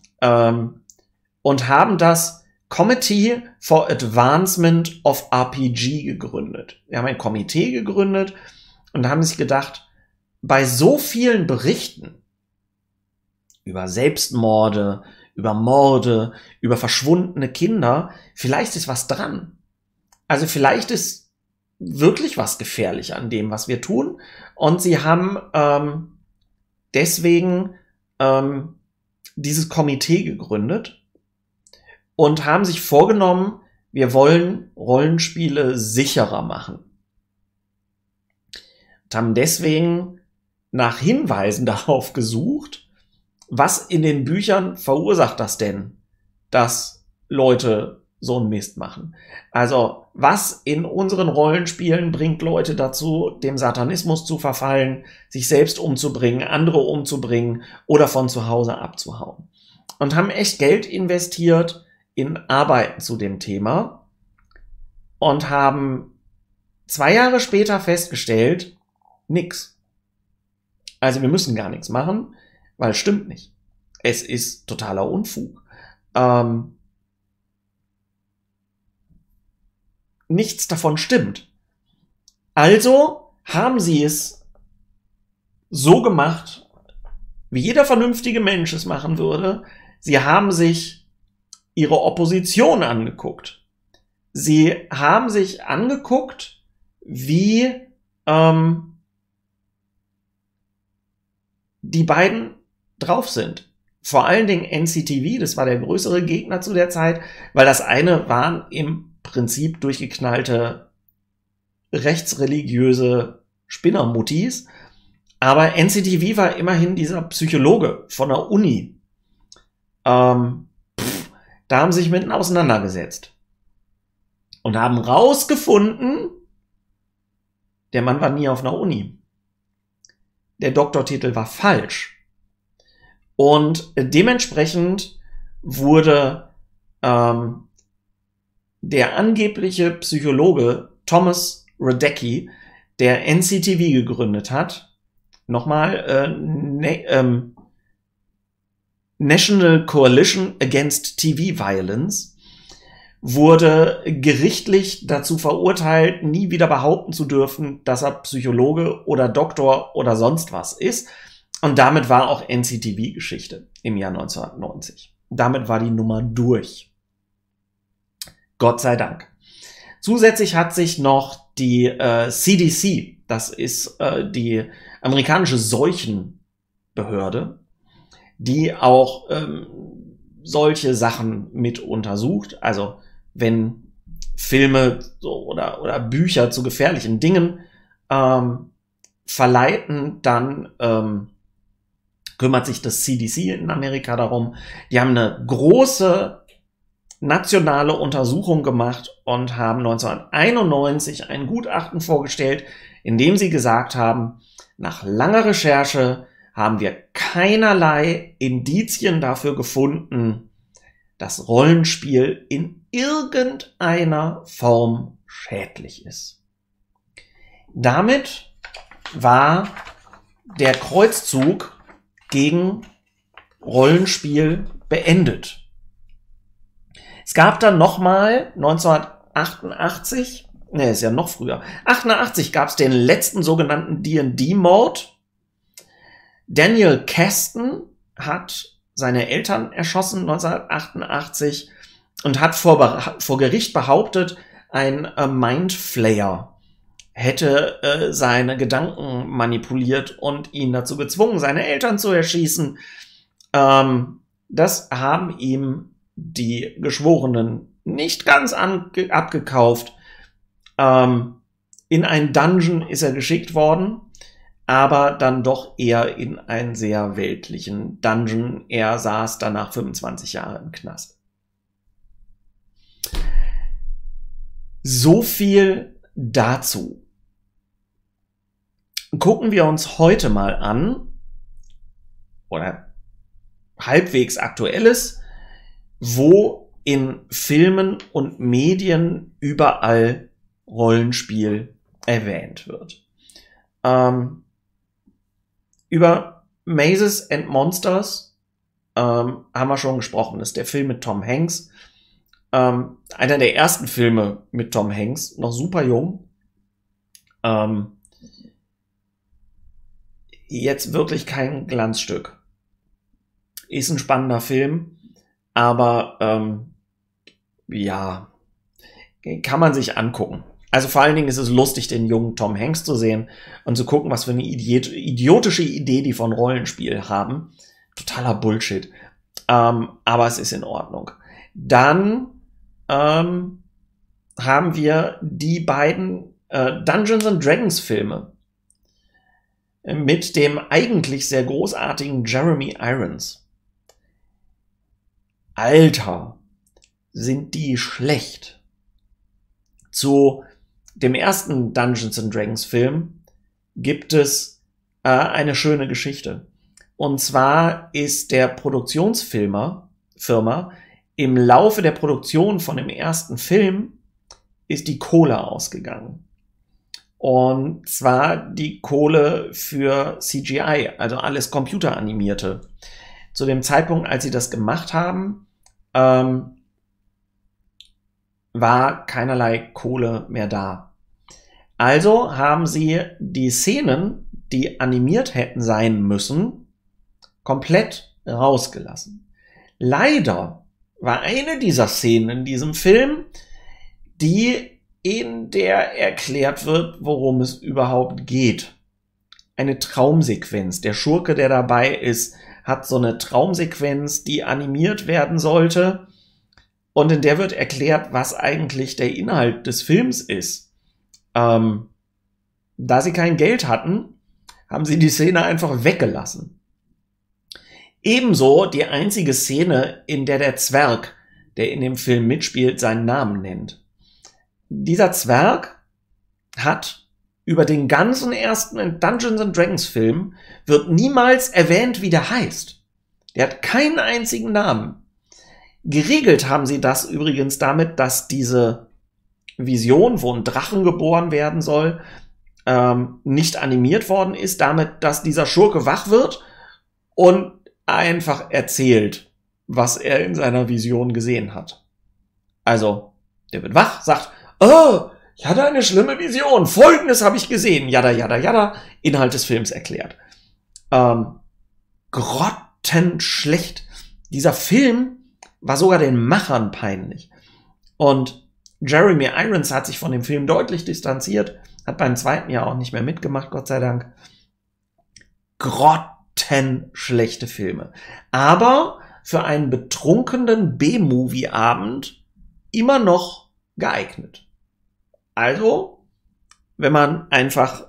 Und haben das Committee for Advancement of RPG gegründet. Wir haben ein Komitee gegründet und haben sich gedacht, bei so vielen Berichten über Selbstmorde, über Morde, über verschwundene Kinder, vielleicht ist was dran. Also vielleicht ist wirklich was gefährlich an dem, was wir tun. Und sie haben deswegen dieses Komitee gegründet und haben sich vorgenommen, wir wollen Rollenspiele sicherer machen. Und haben deswegen nach Hinweisen darauf gesucht, was in den Büchern verursacht das denn, dass Leute so einen Mist machen. Also, was in unseren Rollenspielen bringt Leute dazu, dem Satanismus zu verfallen, sich selbst umzubringen, andere umzubringen oder von zu Hause abzuhauen. Und haben echt Geld investiert in Arbeiten zu dem Thema und haben 2 Jahre später festgestellt, nix. Also wir müssen gar nichts machen, weil es stimmt nicht. Es ist totaler Unfug. Nichts davon stimmt. Also haben sie es so gemacht, wie jeder vernünftige Mensch es machen würde. Sie haben sich ihre Opposition angeguckt. Sie haben sich angeguckt, wie die beiden drauf sind. Vor allen Dingen NCTV, das war der größere Gegner zu der Zeit, weil das eine waren im Prinzip durchgeknallte rechtsreligiöse Spinnermuttis, aber NCTV war immerhin dieser Psychologe von der Uni. Da haben sie sich mitten auseinandergesetzt und haben rausgefunden, der Mann war nie auf einer Uni. Der Doktortitel war falsch. Und dementsprechend wurde der angebliche Psychologe Thomas Radecki, der NCTV gegründet hat, nochmal National Coalition Against TV Violence, wurde gerichtlich dazu verurteilt, nie wieder behaupten zu dürfen, dass er Psychologe oder Doktor oder sonst was ist. Und damit war auch NCTV Geschichte im Jahr 1990. Damit war die Nummer durch. Gott sei Dank. Zusätzlich hat sich noch die CDC, das ist die amerikanische Seuchenbehörde, die auch solche Sachen mit untersucht. Also wenn Filme oder Bücher zu gefährlichen Dingen verleiten, dann kümmert sich das CDC in Amerika darum. Die haben eine große nationale Untersuchung gemacht und haben 1991 ein Gutachten vorgestellt, in dem sie gesagt haben, nach langer Recherche haben wir keinerlei Indizien dafür gefunden, dass Rollenspiel in irgendeiner Form schädlich ist. Damit war der Kreuzzug gegen Rollenspiel beendet. Es gab dann nochmal 1988, ist ja noch früher, 88 gab es den letzten sogenannten D&D-Mord. Daniel Kasten hat seine Eltern erschossen 1988 und hat vor Gericht behauptet, ein Mindflayer hätte seine Gedanken manipuliert und ihn dazu gezwungen, seine Eltern zu erschießen. Das haben ihm die Geschworenen nicht ganz abgekauft. In einen Dungeon ist er geschickt worden, aber dann doch eher in einen sehr weltlichen Dungeon. Er saß danach 25 Jahre im Knast. So viel dazu. Gucken wir uns heute mal an, oder halbwegs Aktuelles, wo in Filmen und Medien überall Rollenspiel erwähnt wird. Über Mazes and Monsters haben wir schon gesprochen. Das ist der Film mit Tom Hanks. Einer der ersten Filme mit Tom Hanks, noch super jung. Jetzt wirklich kein Glanzstück. Ist ein spannender Film, aber ja, kann man sich angucken. Also vor allen Dingen ist es lustig, den jungen Tom Hanks zu sehen und zu gucken, was für eine idiotische Idee die von Rollenspiel haben. Totaler Bullshit. Aber es ist in Ordnung. Dann haben wir die beiden Dungeons and Dragons Filme mit dem eigentlich sehr großartigen Jeremy Irons. Alter, sind die schlecht. Zu dem ersten Dungeons and Dragons Film gibt es eine schöne Geschichte. Und zwar ist der Produktionsfirma im Laufe der Produktion von dem ersten Film ist die Kohle ausgegangen. Und zwar die Kohle für CGI, also alles computeranimierte. Zu dem Zeitpunkt, als sie das gemacht haben, war keinerlei Kohle mehr da. Also haben sie die Szenen, die animiert hätten sein müssen, komplett rausgelassen. Leider war eine dieser Szenen in diesem Film, in der erklärt wird, worum es überhaupt geht. Eine Traumsequenz. Der Schurke, der dabei ist, hat so eine Traumsequenz, die animiert werden sollte. Und in der wird erklärt, was eigentlich der Inhalt des Films ist. Da sie kein Geld hatten, haben sie die Szene einfach weggelassen. Ebenso die einzige Szene, in der der Zwerg, der in dem Film mitspielt, seinen Namen nennt. Dieser Zwerg hat über den ganzen ersten Dungeons and Dragons Film wird niemals erwähnt, wie der heißt. Der hat keinen einzigen Namen. Geregelt haben sie das übrigens damit, dass diese Vision, wo ein Drachen geboren werden soll, nicht animiert worden ist, damit, dass dieser Schurke wach wird und einfach erzählt, was er in seiner Vision gesehen hat. Also, der wird wach, sagt, oh, ich hatte eine schlimme Vision, Folgendes habe ich gesehen, jada, jada, jada, Inhalt des Films erklärt. Grottenschlecht. Dieser Film war sogar den Machern peinlich. Und Jeremy Irons hat sich von dem Film deutlich distanziert, hat beim zweiten Jahr auch nicht mehr mitgemacht, Gott sei Dank. Grottenschlechte Filme. Aber für einen betrunkenen B-Movie-Abend immer noch geeignet. Also, wenn man einfach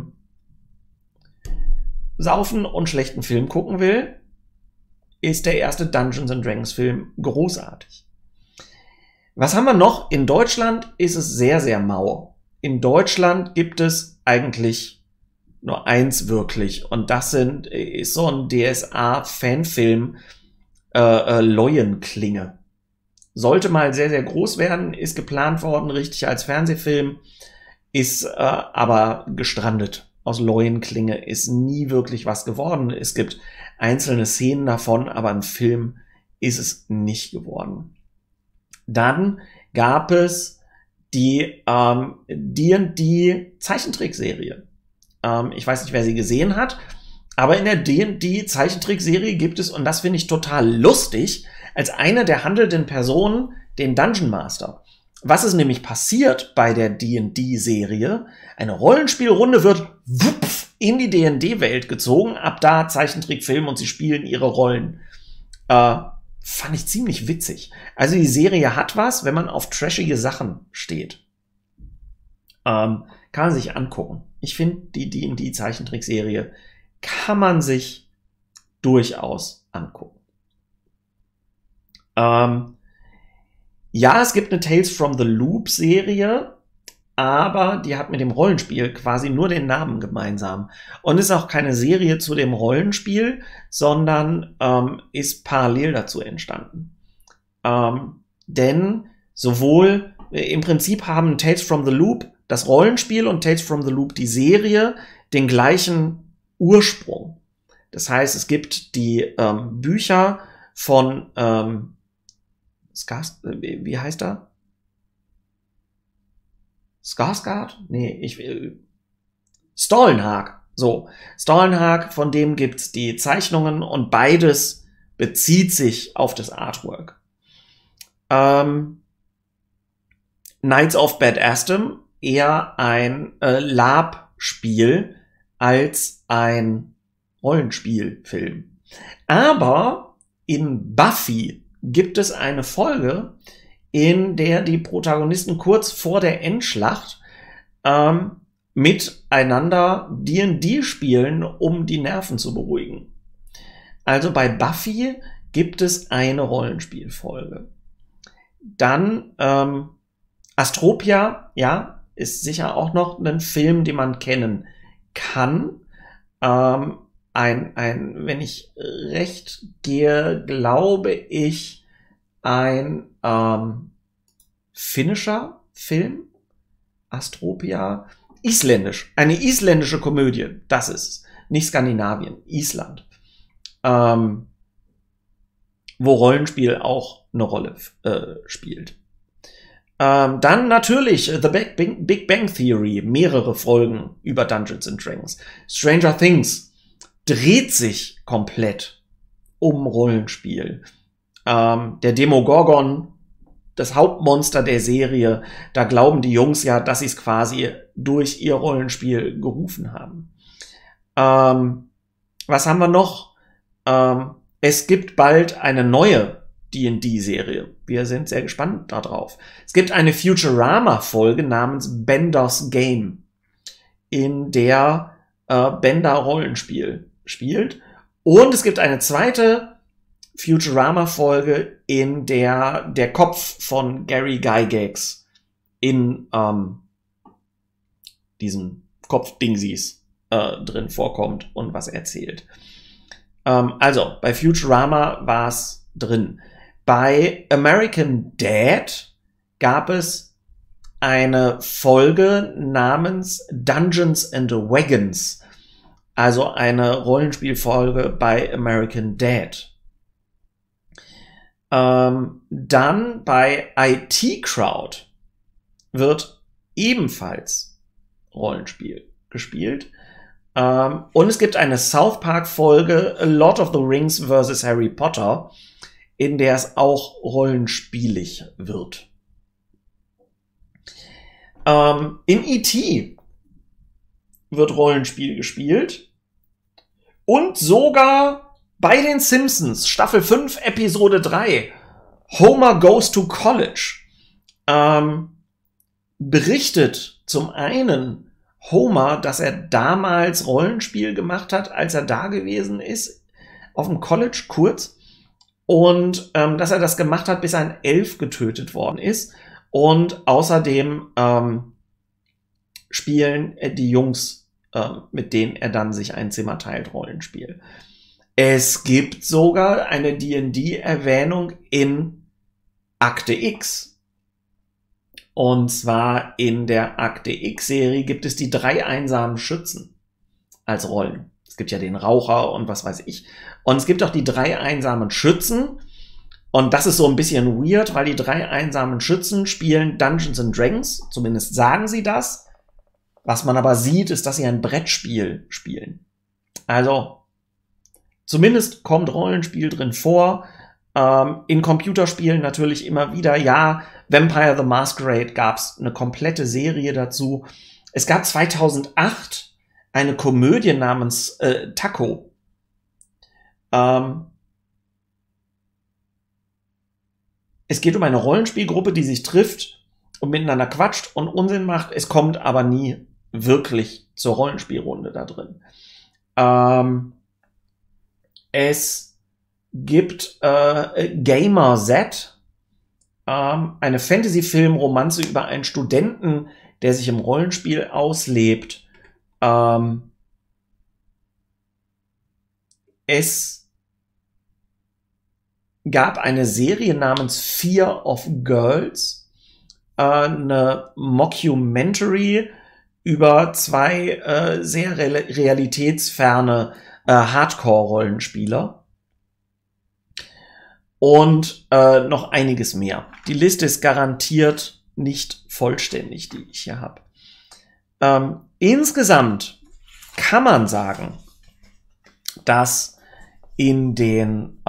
saufen und schlechten Film gucken will, ist der erste Dungeons and Dragons Film großartig. Was haben wir noch? In Deutschland ist es sehr, sehr mau. In Deutschland gibt es eigentlich nur eins wirklich. Und das ist so ein DSA-Fanfilm, Leuenklinge. Sollte mal sehr, sehr groß werden, ist geplant worden, richtig als Fernsehfilm, ist aber gestrandet. Aus Leuenklinge ist nie wirklich was geworden. Es gibt einzelne Szenen davon, aber ein Film ist es nicht geworden. Dann gab es die D&D Zeichentrickserie. Ich weiß nicht, wer sie gesehen hat, aber in der D&D Zeichentrickserie gibt es, und das finde ich total lustig, als eine der handelnden Personen den Dungeon Master. Was ist nämlich passiert bei der D&D-Serie? Eine Rollenspielrunde wird in die D&D-Welt gezogen, ab da Zeichentrickfilm und sie spielen ihre Rollen. Fand ich ziemlich witzig. Also die Serie hat was, wenn man auf trashige Sachen steht. Kann man sich angucken. Ich finde, die D&D-Zeichentrickserie kann man sich durchaus angucken. Ja, es gibt eine Tales from the Loop Serie, aber die hat mit dem Rollenspiel quasi nur den Namen gemeinsam. Und ist auch keine Serie zu dem Rollenspiel, sondern ist parallel dazu entstanden. Denn sowohl im Prinzip haben Tales from the Loop das Rollenspiel und Tales from the Loop die Serie den gleichen Ursprung. Das heißt, es gibt die Bücher von wie heißt er? Skarsgård? Nee, Stollenhag. So, Stollenhag, von dem gibt's die Zeichnungen und beides bezieht sich auf das Artwork. Knights of Bad Aston eher ein Lab-Spiel als ein Rollenspielfilm. Aber in Buffy gibt es eine Folge, in der die Protagonisten kurz vor der Endschlacht miteinander D&D spielen, um die Nerven zu beruhigen. Also bei Buffy gibt es eine Rollenspielfolge. Dann Astropia, ja, ist sicher auch noch ein Film, den man kennen kann. Wenn ich recht gehe, glaube ich, ein finnischer Film. Astropia. Isländisch. Eine isländische Komödie. Das ist es. Nicht Skandinavien. Island. Wo Rollenspiel auch eine Rolle spielt. Dann natürlich The Big Bang Theory. Mehrere Folgen über Dungeons and Dragons. Stranger Things dreht sich komplett um Rollenspiel. Der Demogorgon, das Hauptmonster der Serie, da glauben die Jungs ja, dass sie es quasi durch ihr Rollenspiel gerufen haben. Was haben wir noch? Es gibt bald eine neue D&D-Serie. Wir sind sehr gespannt darauf. Es gibt eine Futurama-Folge namens Bender's Game, in der Bender Rollenspiel spielt. Und es gibt eine zweite Futurama-Folge, in der der Kopf von Gary Gygax in diesen Kopfdingsies drin vorkommt und was erzählt. Also, bei Futurama war es drin. Bei American Dad gab es eine Folge namens Dungeons and Wagons. Also eine Rollenspielfolge bei American Dad. Dann bei IT Crowd wird ebenfalls Rollenspiel gespielt. Und es gibt eine South Park Folge Lord of the Rings vs. Harry Potter, in der es auch rollenspielig wird. In E.T. wird Rollenspiel gespielt. Und sogar bei den Simpsons, Staffel 5, Episode 3, Homer Goes to College, berichtet zum einen Homer, dass er damals Rollenspiel gemacht hat, als er da gewesen ist, auf dem College kurz, und dass er das gemacht hat, bis ein Elf getötet worden ist. Und außerdem spielen die Jungs, mit denen er dann sich ein Zimmer teilt, Rollenspiel. Es gibt sogar eine D&D-Erwähnung in Akte X. Und zwar in der Akte X-Serie gibt es die 3 einsamen Schützen als Rollen. Es gibt ja den Raucher und was weiß ich. Und es gibt auch die 3 einsamen Schützen. Und das ist so ein bisschen weird, weil die 3 einsamen Schützen spielen Dungeons and Dragons. Zumindest sagen sie das. Was man aber sieht, ist, dass sie ein Brettspiel spielen. Also, zumindest kommt Rollenspiel drin vor. In Computerspielen natürlich immer wieder. Ja, Vampire the Masquerade gab es eine komplette Serie dazu. Es gab 2008 eine Komödie namens Taco. Es geht um eine Rollenspielgruppe, die sich trifft und miteinander quatscht und Unsinn macht. Es kommt aber nie wirklich zur Rollenspielrunde da drin. Es gibt Gamer Z, eine Fantasy-Film-Romanze über einen Studenten, der sich im Rollenspiel auslebt. Es gab eine Serie namens Fear of Girls, eine Mockumentary über 2 sehr realitätsferne Hardcore-Rollenspieler. Und noch einiges mehr. Die Liste ist garantiert nicht vollständig, die ich hier habe. Insgesamt kann man sagen, dass in den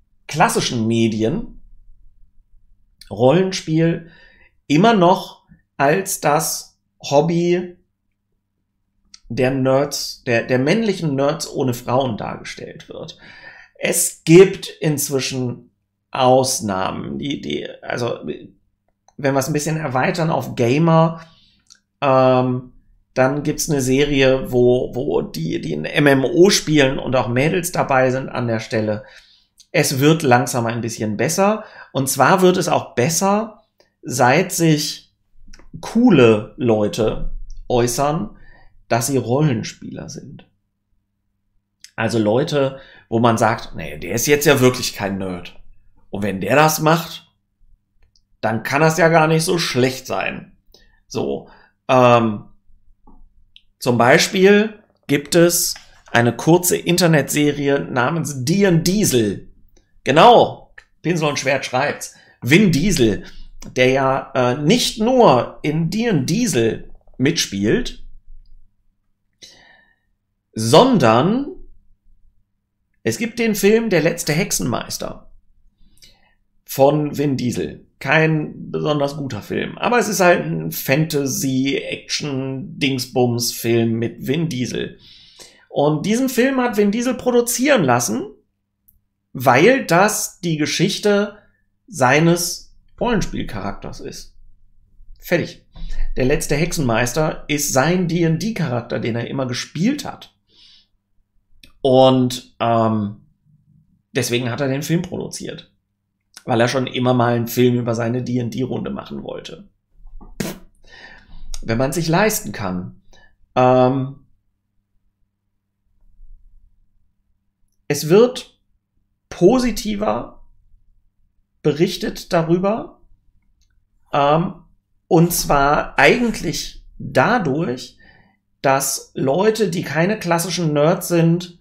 klassischen Medien Rollenspiel immer noch als das Hobby der Nerds, der männlichen Nerds ohne Frauen dargestellt wird. Es gibt inzwischen Ausnahmen, also wenn wir es ein bisschen erweitern auf Gamer, dann gibt's eine Serie, wo die ein MMO spielen und auch Mädels dabei sind an der Stelle. Es wird langsam ein bisschen besser. Und zwar wird es auch besser, seit sich coole Leute äußern, dass sie Rollenspieler sind. Also Leute, wo man sagt, nee, der ist jetzt ja wirklich kein Nerd. Und wenn der das macht, dann kann das ja gar nicht so schlecht sein. So, zum Beispiel gibt es eine kurze Internetserie namens Diesel. Genau, Pinsel und Schwert schreibt's. Vin Diesel, der ja nicht nur in Diesel mitspielt, sondern es gibt den Film Der letzte Hexenmeister von Vin Diesel. Kein besonders guter Film, aber es ist halt ein Fantasy-Action-Dingsbums-Film mit Vin Diesel. Und diesen Film hat Vin Diesel produzieren lassen, weil das die Geschichte seines Rollenspielcharakters ist. Fertig. Der letzte Hexenmeister ist sein D&D-Charakter, den er immer gespielt hat. Und deswegen hat er den Film produziert. Weil er schon immer mal einen Film über seine D&D-Runde machen wollte. Wenn man es sich leisten kann. Es wird positiver berichtet darüber. Und zwar eigentlich dadurch, dass Leute, die keine klassischen Nerds sind,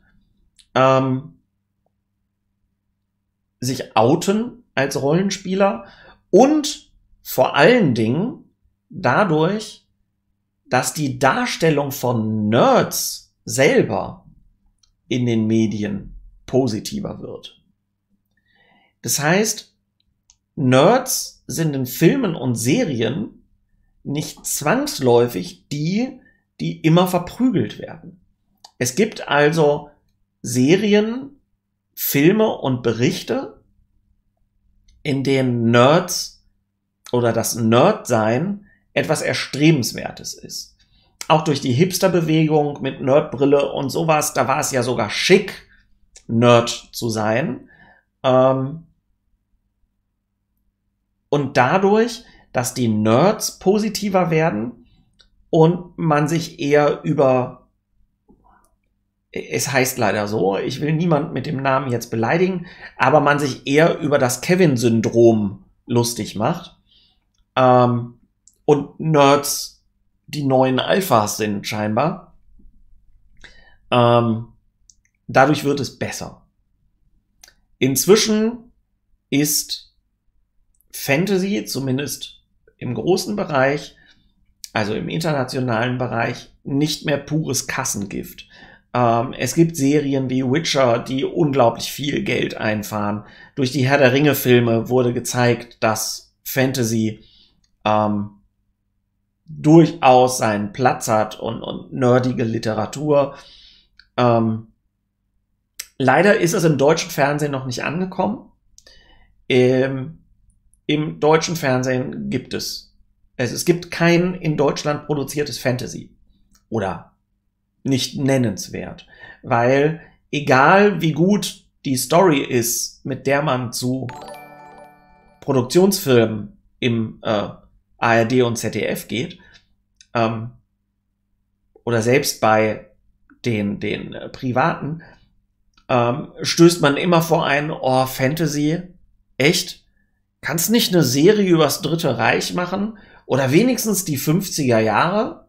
sich outen als Rollenspieler und vor allen Dingen dadurch, dass die Darstellung von Nerds selber in den Medien positiver wird. Das heißt, Nerds sind in Filmen und Serien nicht zwangsläufig die immer verprügelt werden. Es gibt also Serien, Filme und Berichte, in denen Nerds oder das Nerdsein etwas Erstrebenswertes ist. Auch durch die Hipster-Bewegung mit Nerdbrille und sowas, da war es ja sogar schick, Nerd zu sein. Und dadurch, dass die Nerds positiver werden und man sich eher über, es heißt leider so, ich will niemand mit dem Namen jetzt beleidigen, aber man sich eher über das Kevin-Syndrom lustig macht. Und Nerds die neuen Alphas sind scheinbar. Dadurch wird es besser. Inzwischen ist Fantasy, zumindest im großen Bereich, also im internationalen Bereich, nicht mehr pures Kassengift. Es gibt Serien wie Witcher, die unglaublich viel Geld einfahren. Durch die Herr der Ringe-Filme wurde gezeigt, dass Fantasy durchaus seinen Platz hat und nerdige Literatur. Leider ist es im deutschen Fernsehen noch nicht angekommen. Im deutschen Fernsehen gibt es gibt kein in Deutschland produziertes Fantasy. Oder nicht nennenswert. Weil egal wie gut die Story ist, mit der man zu Produktionsfilmen im ARD und ZDF geht, oder selbst bei den Privaten, stößt man immer vor ein, oh, Fantasy, echt? Kannst nicht eine Serie übers Dritte Reich machen? Oder wenigstens die 50er Jahre?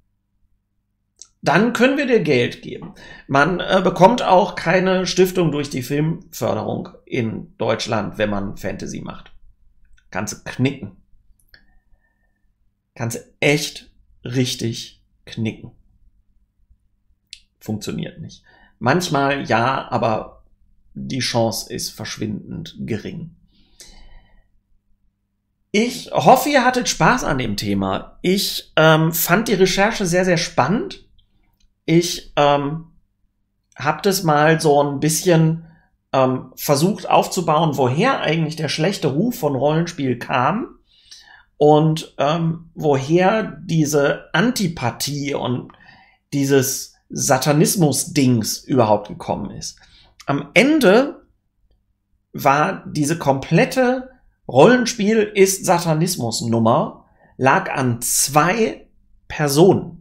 Dann können wir dir Geld geben. Man bekommt auch keine Stiftung durch die Filmförderung in Deutschland, wenn man Fantasy macht. Kannst du knicken. Kannst du echt richtig knicken. Funktioniert nicht. Manchmal ja, aber die Chance ist verschwindend gering. Ich hoffe, ihr hattet Spaß an dem Thema. Ich fand die Recherche sehr, sehr spannend. Ich habe das mal so ein bisschen versucht aufzubauen, woher eigentlich der schlechte Ruf von Rollenspiel kam und woher diese Antipathie und dieses Satanismus-Dings überhaupt gekommen ist. Am Ende war diese komplette Rollenspiel ist Satanismus-Nummer lag an 2 Personen.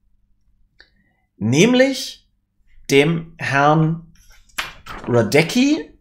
Nämlich dem Herrn Radecki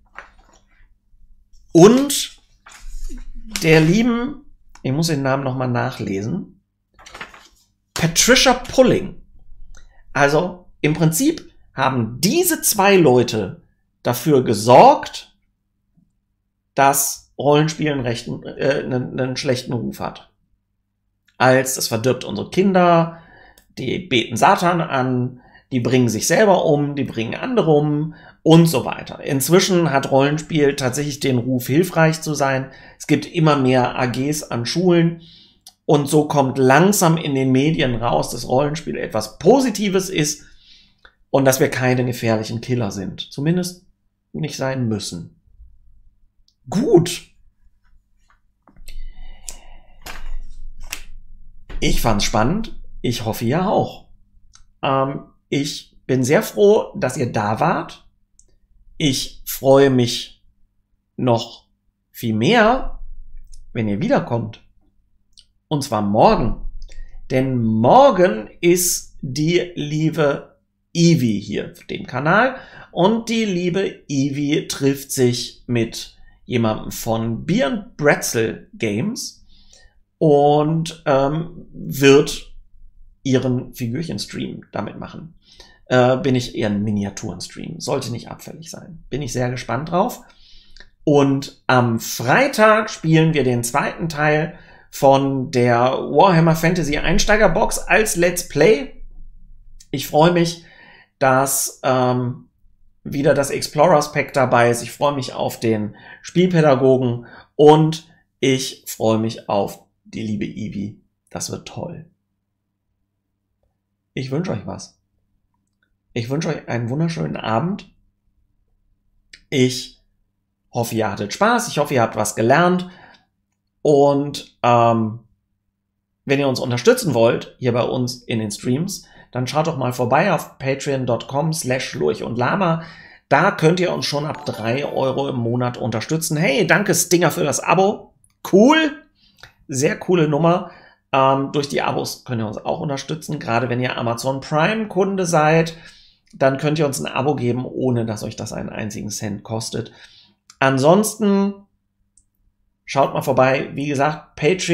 und der lieben, ich muss den Namen nochmal nachlesen, Patricia Pulling. Also im Prinzip haben diese 2 Leute dafür gesorgt, dass Rollenspiel einen schlechten Ruf hat. Als das verdirbt unsere Kinder, die beten Satan an, die bringen sich selber um, die bringen andere um und so weiter. Inzwischen hat Rollenspiel tatsächlich den Ruf, hilfreich zu sein. Es gibt immer mehr AGs an Schulen und so kommt langsam in den Medien raus, dass Rollenspiel etwas Positives ist und dass wir keine gefährlichen Killer sind. Zumindest nicht sein müssen. Gut. Ich fand's spannend. Ich hoffe, ihr auch. Ich bin sehr froh, dass ihr da wart. Ich freue mich noch viel mehr, wenn ihr wiederkommt. Und zwar morgen. Denn morgen ist die liebe Ivy hier auf dem Kanal. Und die liebe Ivy trifft sich mit jemandem von Beer & Bretzel Games und wird ihren Figürchen-Stream damit machen. Bin ich eher ein Miniaturen-Stream. Sollte nicht abfällig sein. Bin ich sehr gespannt drauf. Und am Freitag spielen wir den 2. Teil von der Warhammer Fantasy Einsteigerbox als Let's Play. Ich freue mich, dass wieder das Explorers Pack dabei ist. Ich freue mich auf den Spielpädagogen und ich freue mich auf die liebe Ivy. Das wird toll. Ich wünsche euch was. Ich wünsche euch einen wunderschönen Abend. Ich hoffe, ihr hattet Spaß. Ich hoffe, ihr habt was gelernt. Und wenn ihr uns unterstützen wollt, hier bei uns in den Streams, dann schaut doch mal vorbei auf patreon.com/lurch-und-lama. Da könnt ihr uns schon ab 3 € im Monat unterstützen. Hey, danke Stinger für das Abo. Cool. Sehr coole Nummer. Durch die Abos könnt ihr uns auch unterstützen. Gerade wenn ihr Amazon Prime Kunde seid, dann könnt ihr uns ein Abo geben, ohne dass euch das einen einzigen Cent kostet. Ansonsten schaut mal vorbei. Wie gesagt,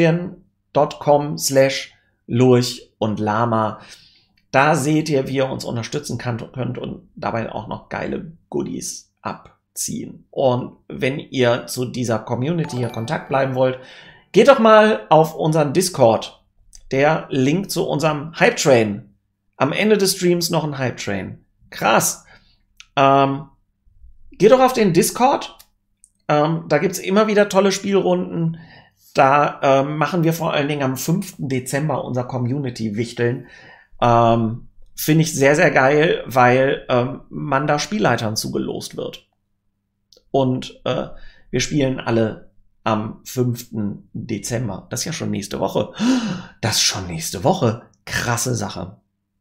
patreon.com/lurch-und-lama. Da seht ihr, wie ihr uns unterstützen könnt und dabei auch noch geile Goodies abziehen. Und wenn ihr zu dieser Community hier Kontakt bleiben wollt, geht doch mal auf unseren Discord. Der Link zu unserem Hype Train. Am Ende des Streams noch ein Hype Train. Krass. Geht doch auf den Discord. Da gibt's immer wieder tolle Spielrunden. Da machen wir vor allen Dingen am 5. Dezember unser Community-Wichteln. Finde ich sehr, sehr geil, weil man da Spielleitern zugelost wird. Und wir spielen alle am 5. Dezember. Das ist ja schon nächste Woche. Das ist schon nächste Woche. Krasse Sache.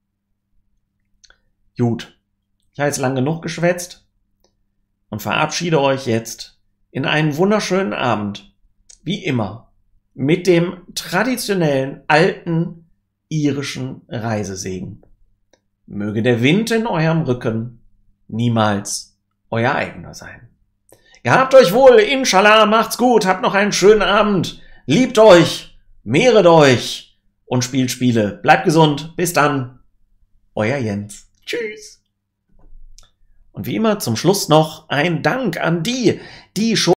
Gut. Ich habe jetzt lang genug geschwätzt und verabschiede euch jetzt in einen wunderschönen Abend. Wie immer. Mit dem traditionellen alten irischen Reisesegen. Möge der Wind in eurem Rücken niemals euer eigener sein. Gehabt euch wohl, Inshallah, macht's gut, habt noch einen schönen Abend, liebt euch, mehret euch und spielt Spiele. Bleibt gesund, bis dann, euer Jens. Tschüss. Und wie immer zum Schluss noch ein Dank an die schon